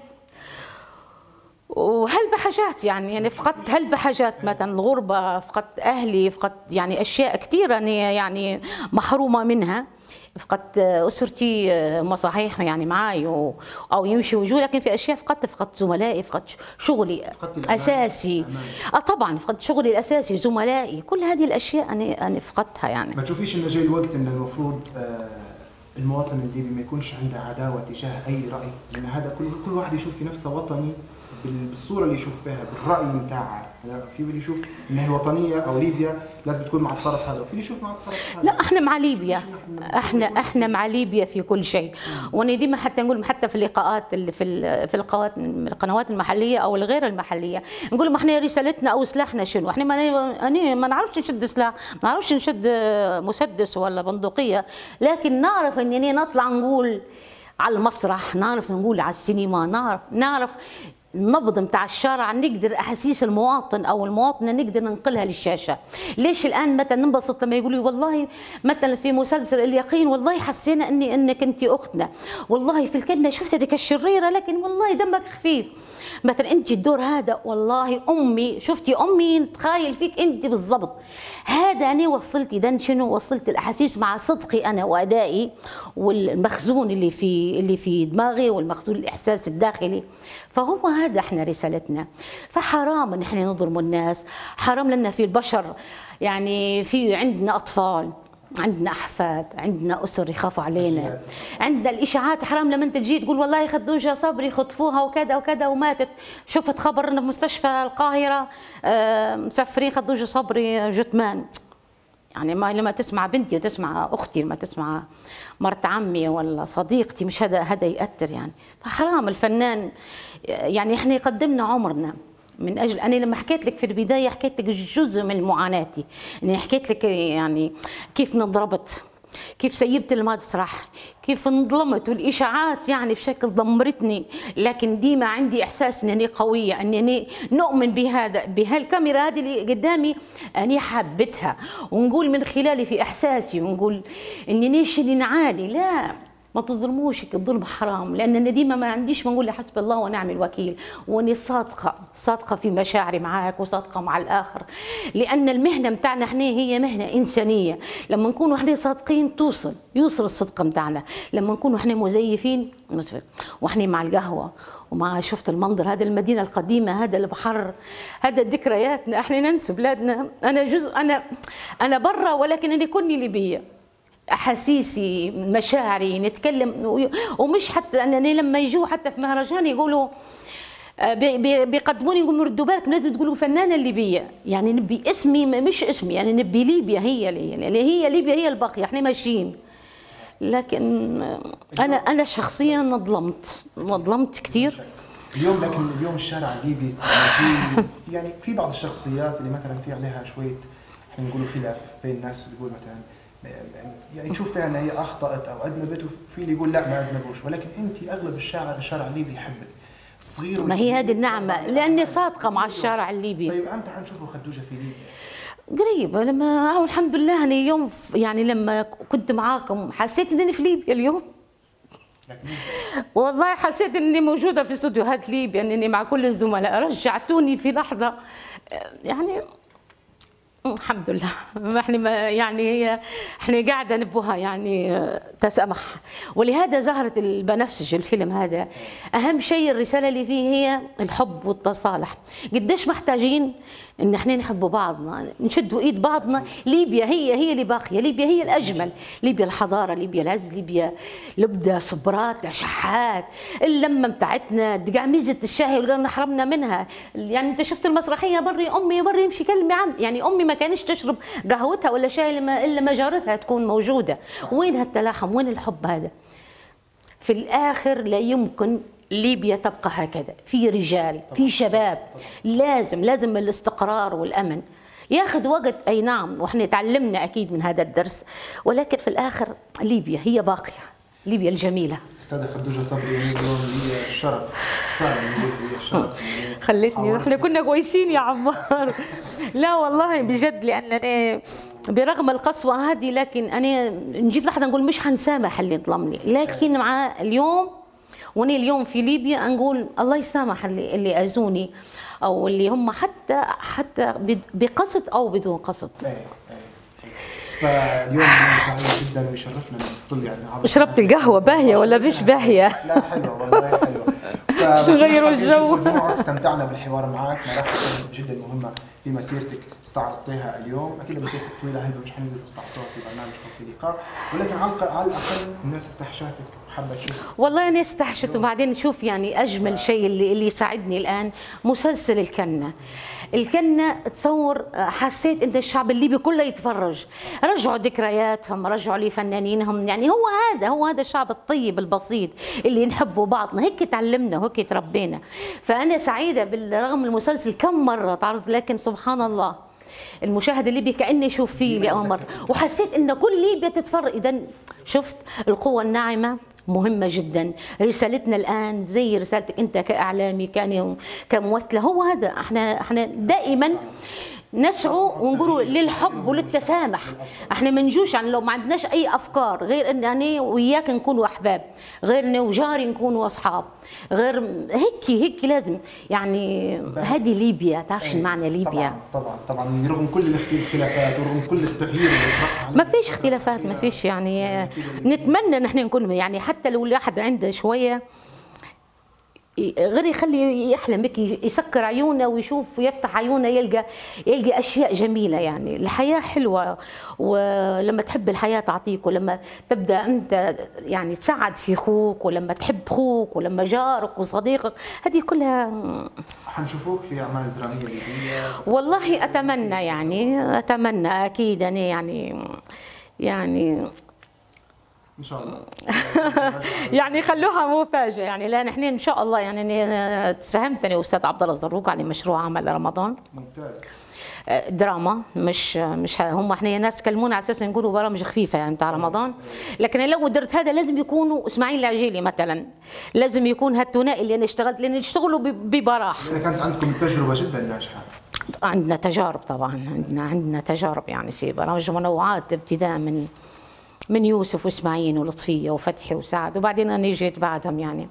وهالبحاجات يعني يعني فقدت هالبحاجات مثلا الغربه، فقدت اهلي، فقدت يعني اشياء كثيره انا يعني محرومه منها. فقدت اسرتي ما صحيح يعني معي او يمشي وجوه، لكن في اشياء فقدت فقدت زملائي، فقدت شغلي اساسي. اه طبعا فقدت شغلي الاساسي، زملائي، كل هذه الاشياء انا انا فقدتها. يعني ما تشوفيش انه جاي الوقت ان المفروض آه المواطن الليبي ما يكونش عنده عداوه تجاه اي راي، لان هذا كل كل واحد يشوف في نفسه وطني بالصوره اللي يشوف فيها، بالراي نتاعها. في اللي يشوف ان الوطنيه او ليبيا لازم تكون مع الطرف هذا، وفي اللي يشوف مع الطرف هذا. لا احنا مع ليبيا، احنا احنا مع ليبيا في كل شيء. وانا ديما حتى نقول حتى في اللقاءات اللي في في القنوات المحليه او الغير المحليه نقول ما احنا رسالتنا او سلاحنا شنو؟ احنا ما انا ما نعرفش نشد سلاح، ما نعرفش نشد مسدس ولا بندقيه، لكن نعرف اننا نطلع نقول على المسرح، نعرف نقول على السينما، نعرف نعرف النبض نتاع الشارع، نقدر احاسيس المواطن او المواطنه نقدر ننقلها للشاشه. ليش الان مثلا ننبسط لما يقولوا والله مثلا في مسلسل اليقين والله حسينا اني انك انت اختنا، والله في الكنه شفت هذيك الشريره لكن والله دمك خفيف. مثلا انت الدور هذا والله امي، شفتي امي نتخيل فيك انت بالضبط. هذا انا وصلت اذا شنو؟ وصلت الاحاسيس مع صدقي انا وادائي والمخزون اللي في اللي في دماغي والمخزون الاحساس الداخلي. فهو هذا احنا رسالتنا. فحرام ان احنا نظلم الناس، حرام لنا في البشر يعني في عندنا اطفال، عندنا احفاد، عندنا اسر يخافوا علينا، عندنا الاشاعات. حرام لما انت تجي تقول والله خدوجه صبري خطفوها وكذا وكذا وماتت. شفت خبر انه بمستشفى القاهره مسافرين خدوجه صبري جثمان. يعني ما لما تسمع بنتي وتسمع اختي، لما تسمع مرت عمي ولا صديقتي، مش هذا هذا ياثر يعني. فحرام الفنان يعني احنا قدمنا عمرنا من اجل. انا لما حكيت لك في البدايه حكيت لك جزء من معاناتي، اني حكيت لك يعني كيف انضربت، كيف سيبت المسرح، كيف انظلمت، والاشاعات يعني بشكل دمرتني. لكن ديما عندي احساس انني قويه، انني نؤمن بهذا، بهالكاميرا هذه اللي قدامي اني حبتها، ونقول من خلالي في احساسي، ونقول اني ليش اللي نعاني. لا ما تظلموش، الظلم حرام. لان انا ديما ما عنديش ما نقول حسب الله ونعم الوكيل، واني صادقه صادقه في مشاعري معاك وصادقه مع الاخر. لان المهنه بتاعنا احنا هي مهنه انسانيه، لما نكونوا احنا صادقين توصل يوصل الصدق بتاعنا. لما نكونوا احنا مزيفين واحنا مع القهوه ومع شفت المنظر هذا المدينه القديمه، هذا البحر، هذا ذكرياتنا، احنا ننسى بلادنا. انا جزء انا انا برا ولكن انا كوني ليبيه. احاسيسي مشاعري نتكلم، ومش حتى انني لما يجوا حتى في مهرجان يقولوا بيقدموني يقولوا ردوا بالك لازم تقولوا فنانه ليبيه، يعني نبي اسمي مش اسمي، يعني نبي ليبيا هي اللي هي ليبيا هي الباقيه، احنا ماشيين. لكن انا انا شخصيا ظلمت ظلمت كثير اليوم. لكن اليوم الشارع الليبي يعني في بعض الشخصيات اللي مثلا في عليها شويه احنا نقولوا خلاف بين الناس، تقول مثلا يعني تشوف فيها ان هي اخطات او اذنبت، وفي اللي يقول لا ما اذنبوش. ولكن انت اغلب الشارع الشارع الليبي يحبك الصغير. ما هي هذه النعمه لاني صادقه مع الشارع الليبي. طيب امتى حنشوفوا خدوجه في ليبيا؟ قريب. لما هو الحمد لله انا اليوم يعني لما كنت معاكم حسيت انني في ليبيا اليوم. والله حسيت اني موجوده في استوديوهات ليبيا، انني مع كل الزملاء. رجعتوني في لحظه يعني الحمد لله. احنا يعني هي احنا قاعده نبوها يعني تسامح. ولهذا زهره البنفسج الفيلم هذا اهم شيء الرساله اللي فيه هي الحب والتصالح. قديش محتاجين ان احنا نحب بعضنا، نشدوا ايد بعضنا. ليبيا هي هي اللي باقيه، ليبيا هي الاجمل، ليبيا الحضاره، ليبيا العز، ليبيا لبده صبرات شحات، اللمه بتاعتنا، دقعميزه الشاهي اللي حرمنا منها. يعني انت شفت المسرحيه بري امي بري يمشي كلمه عندي، يعني امي ما كانش تشرب قهوتها ولا شاي الا ما جارتها تكون موجوده. وين هالتلاحم؟ وين الحب هذا؟ في الاخر لا يمكن ليبيا تبقى هكذا. في رجال، في شباب، لازم لازم الاستقرار والامن ياخذ وقت. اي نعم، واحنا تعلمنا اكيد من هذا الدرس، ولكن في الاخر ليبيا هي باقيه. ليبيا الجميله. استاذه خدوجه صبري، يعني اليوم لي الشرف فعلا لي الشرف خلتني احنا كنا كويسين يا عمار. لا والله بجد، لان أنا برغم القسوه هذه لكن انا نجي في لحظه نقول مش حنسامح اللي ظلم لي، لكن مع اليوم وانا اليوم في ليبيا نقول الله يسامح اللي اللي اذوني او اللي هم حتى حتى بقصد او بدون قصد. ايه ايه. فاليوم انا سعيد جدا ويشرفنا انك تطلعي على شربت القهوه باهيه ولا مش باهيه؟ لا حلوه والله حلوه. شو غيروا الجو. استمتعنا بالحوار معك، مراحل جدا مهمه في مسيرتك استعرضتيها اليوم، اكيد مسيرتك طويله هي مش حنقدر نستعرضوها في برنامجكم في لقاء، ولكن على الاقل الناس استحشاتك وحابه تشوفك. والله انا استحشت. وبعدين شوف يعني اجمل شيء اللي اللي يساعدني الان مسلسل الكنه. الكنه تصور حسيت ان الشعب الليبي كله يتفرج، رجعوا ذكرياتهم، رجعوا لي فنانينهم، يعني هو هذا هو هذا الشعب الطيب البسيط اللي نحبه بعضنا، هيك تعلمنا وهيك تربينا. فانا سعيده بالرغم المسلسل كم مره تعرض، لكن سبحان الله المشاهد الليبي كاني اشوف فيه لاول مره، وحسيت ان كل ليبيا تتفرج. اذا شفت القوه الناعمه مهمة جدا. رسالتنا الآن زي رسالتك أنت كإعلامي كان كممثلة، هو هذا احنا احنا دائما نسعوا ونقولوا للحب وللتسامح. احنا ما نجوش يعني لو ما عندناش اي افكار غير ان انا وياك نكونوا احباب، غير ان وجاري نكونوا اصحاب، غير هيك هيك لازم يعني. هذه ليبيا، تعرف شو معنى ليبيا؟ طبعا طبعا طبعا رغم كل الاختلافات ورغم كل التغيير اللي ما فيش اختلافات، ما فيش يعني. نتمنى نحن نكون يعني حتى لو الواحد عنده شويه غير يخلي يحلم بك، يسكر عيونه ويشوف ويفتح عيونه يلقى يلقى اشياء جميله. يعني الحياه حلوه، ولما تحب الحياه تعطيك، ولما تبدا انت يعني تساعد في اخوك، ولما تحب اخوك، ولما جارك وصديقك، هذه كلها حنشوفوك في اعمال دراميه ليبيه. والله اتمنى يعني اتمنى اكيد انا يعني يعني ان شاء الله. يعني خلوها مفاجاه يعني. لا نحن ان شاء الله يعني تفهمتني استاذ عبد الله الزروق على مشروع عمل رمضان ممتاز. دراما، مش مش هم احنا ناس كلمونا على اساس نقولوا برامج خفيفه يعني بتاع رمضان، لكن لو درت هذا لازم يكونوا اسماعيل العجيلي مثلا، لازم يكون هالثنائي اللي انا اشتغلت، لان يشتغلوا ببراح. كانت عندكم تجربه جدا ناجحه. عندنا تجارب طبعا، عندنا عندنا تجارب يعني في برامج منوعات، ابتداء من من يوسف واسماعيل ولطفيه وفتحي وسعد، وبعدين انا جيت بعدهم يعني.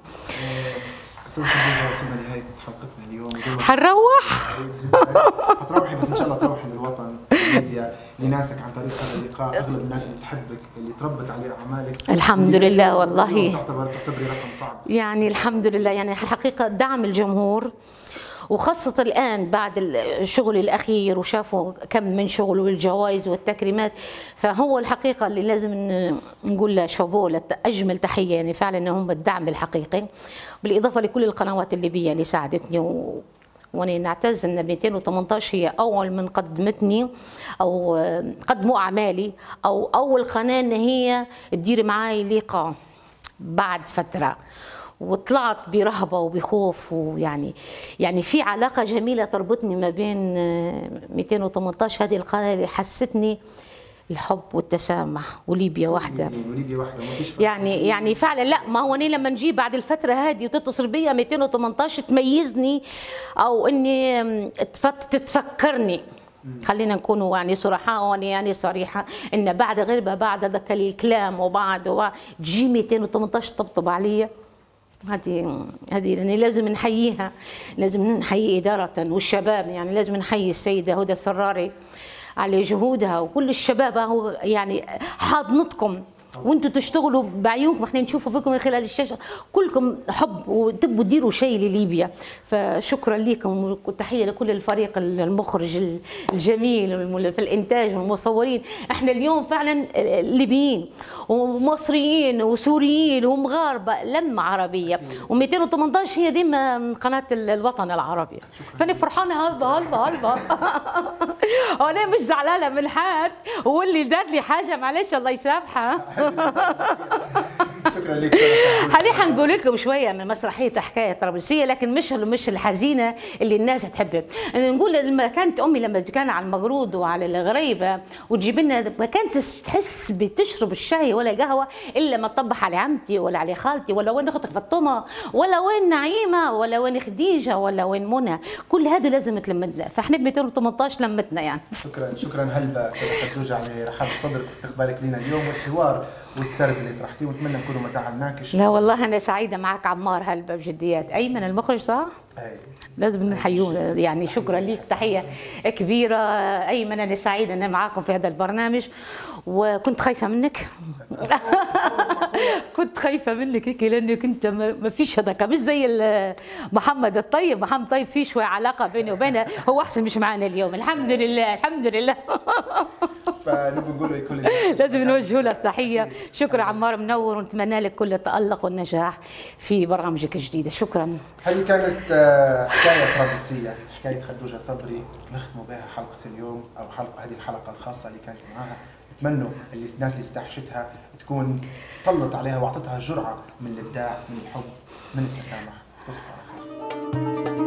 استاذ خديجه وصلنا لنهايه حلقتنا اليوم. حنروح؟ حتروحي بس ان شاء الله تروحي للوطن ليبيا لناسك عن طريق هذا اللقاء، اغلب الناس اللي تحبك اللي تربت على اعمالك. الحمد لله والله. تعتبر تعتبري رقم صعب. يعني الحمد لله يعني الحقيقه دعم الجمهور، وخاصة الآن بعد الشغل الأخير وشافوا كم من شغل والجوائز والتكريمات، فهو الحقيقة اللي لازم نقول له شابوه، أجمل تحية يعني فعلا أنهم الدعم الحقيقي، بالإضافة لكل القنوات الليبية اللي ساعدتني. و... وأنا نعتز أن مئتين وثمانية عشر هي أول من قدمتني أو قدموا أعمالي، أو أول قناة أن هي تدير معاي لقاء بعد فترة، وطلعت برهبه وبخوف، ويعني يعني في علاقه جميله تربطني ما بين مئتين وثمانية عشر. هذه القناه اللي حستني الحب والتسامح وليبيا واحده. وليبيا واحده ما فيش يعني يعني فعلا. لا ما هو انا لما نجي بعد الفتره هذه وتتصل بيا مئتين وثمانية عشر تميزني، او اني تتفكرني. خلينا نكونوا يعني صراحة، وانا يعني صريحة ان بعد غير بعد ذاك الكلام وبعد تجي مئتين وثمانية عشر تطبطب عليا. هذه هذه يعني لازم نحييها، لازم نحيي إدارة والشباب، يعني لازم نحيي السيدة هدى السراري على جهودها، وكل الشباب هو يعني حاضنتكم وانتم تشتغلوا بعيونكم، احنا نشوفوا فيكم من خلال الشاشه كلكم حب وتبوا تديروا شيء لليبيا. فشكرا لكم وتحيه لكل الفريق المخرج الجميل في الانتاج والمصورين. احنا اليوم فعلا ليبيين ومصريين وسوريين ومغاربه لمه عربيه، ومئتين وثمانية عشر هي ديما قناه الوطن العربي. فانا فرحانه هلبا هلبا هلبا وانا مش زعلانه من حد، واللي دار لي حاجه معلش الله يسامحها. شكرا لك. هذه حنقول لكم شويه من مسرحيه حكايه طرابلسيه، لكن مش مش الحزينه اللي الناس تحبها. نقول لما كانت امي لما كان على المقرود وعلى الغريبه وتجيب لنا، ما كانت تحس بتشرب الشاي ولا قهوه الا ما تطبح على عمتي ولا على خالتي ولا وين اختك فاطمه ولا وين نعيمه ولا وين خديجه ولا وين منى، كل هذا لازم تلمدنا، فاحنا ب مئتين وثمانية عشر لمتنا يعني. شكرا شكرا هلبا سيدة خدوجة على رحاب صدرك واستقبالك لنا اليوم والحوار والسرد اللي طرحتيه، ونتمنى نكونوا ما زعلناكش. لا والله انا سعيده معك عمار هلبا بجديات. ايمن المخرج صح؟ أي. لازم نحيوه يعني. شكرا ليك، تحيه كبيره ايمن. انا سعيده ان معاكم في هذا البرنامج، وكنت خايفه منك كنت خايفه منك هيك لانك انت ما فيش هذاك، مش زي محمد الطيب. محمد طيب في شويه علاقه بيني وبينه، هو احسن مش معنا اليوم الحمد لله الحمد لله. فنبغى نقول لكل لازم نوجه له التحيه. شكرا عمار، منور، ونتمنى لك كل التالق والنجاح في برامجك الجديده. شكرا. هذه كانت حكايه طرابلسيه، حكايه خدوجه صبري، نختموا بها حلقه اليوم او حلقه هذه الحلقه الخاصه اللي كانت معاها. اتمنوا اللي الناس اللي استحشتها تكون طلت عليها واعطتها جرعه من الابداع، من الحب، من التسامح. تصبحوا على خير.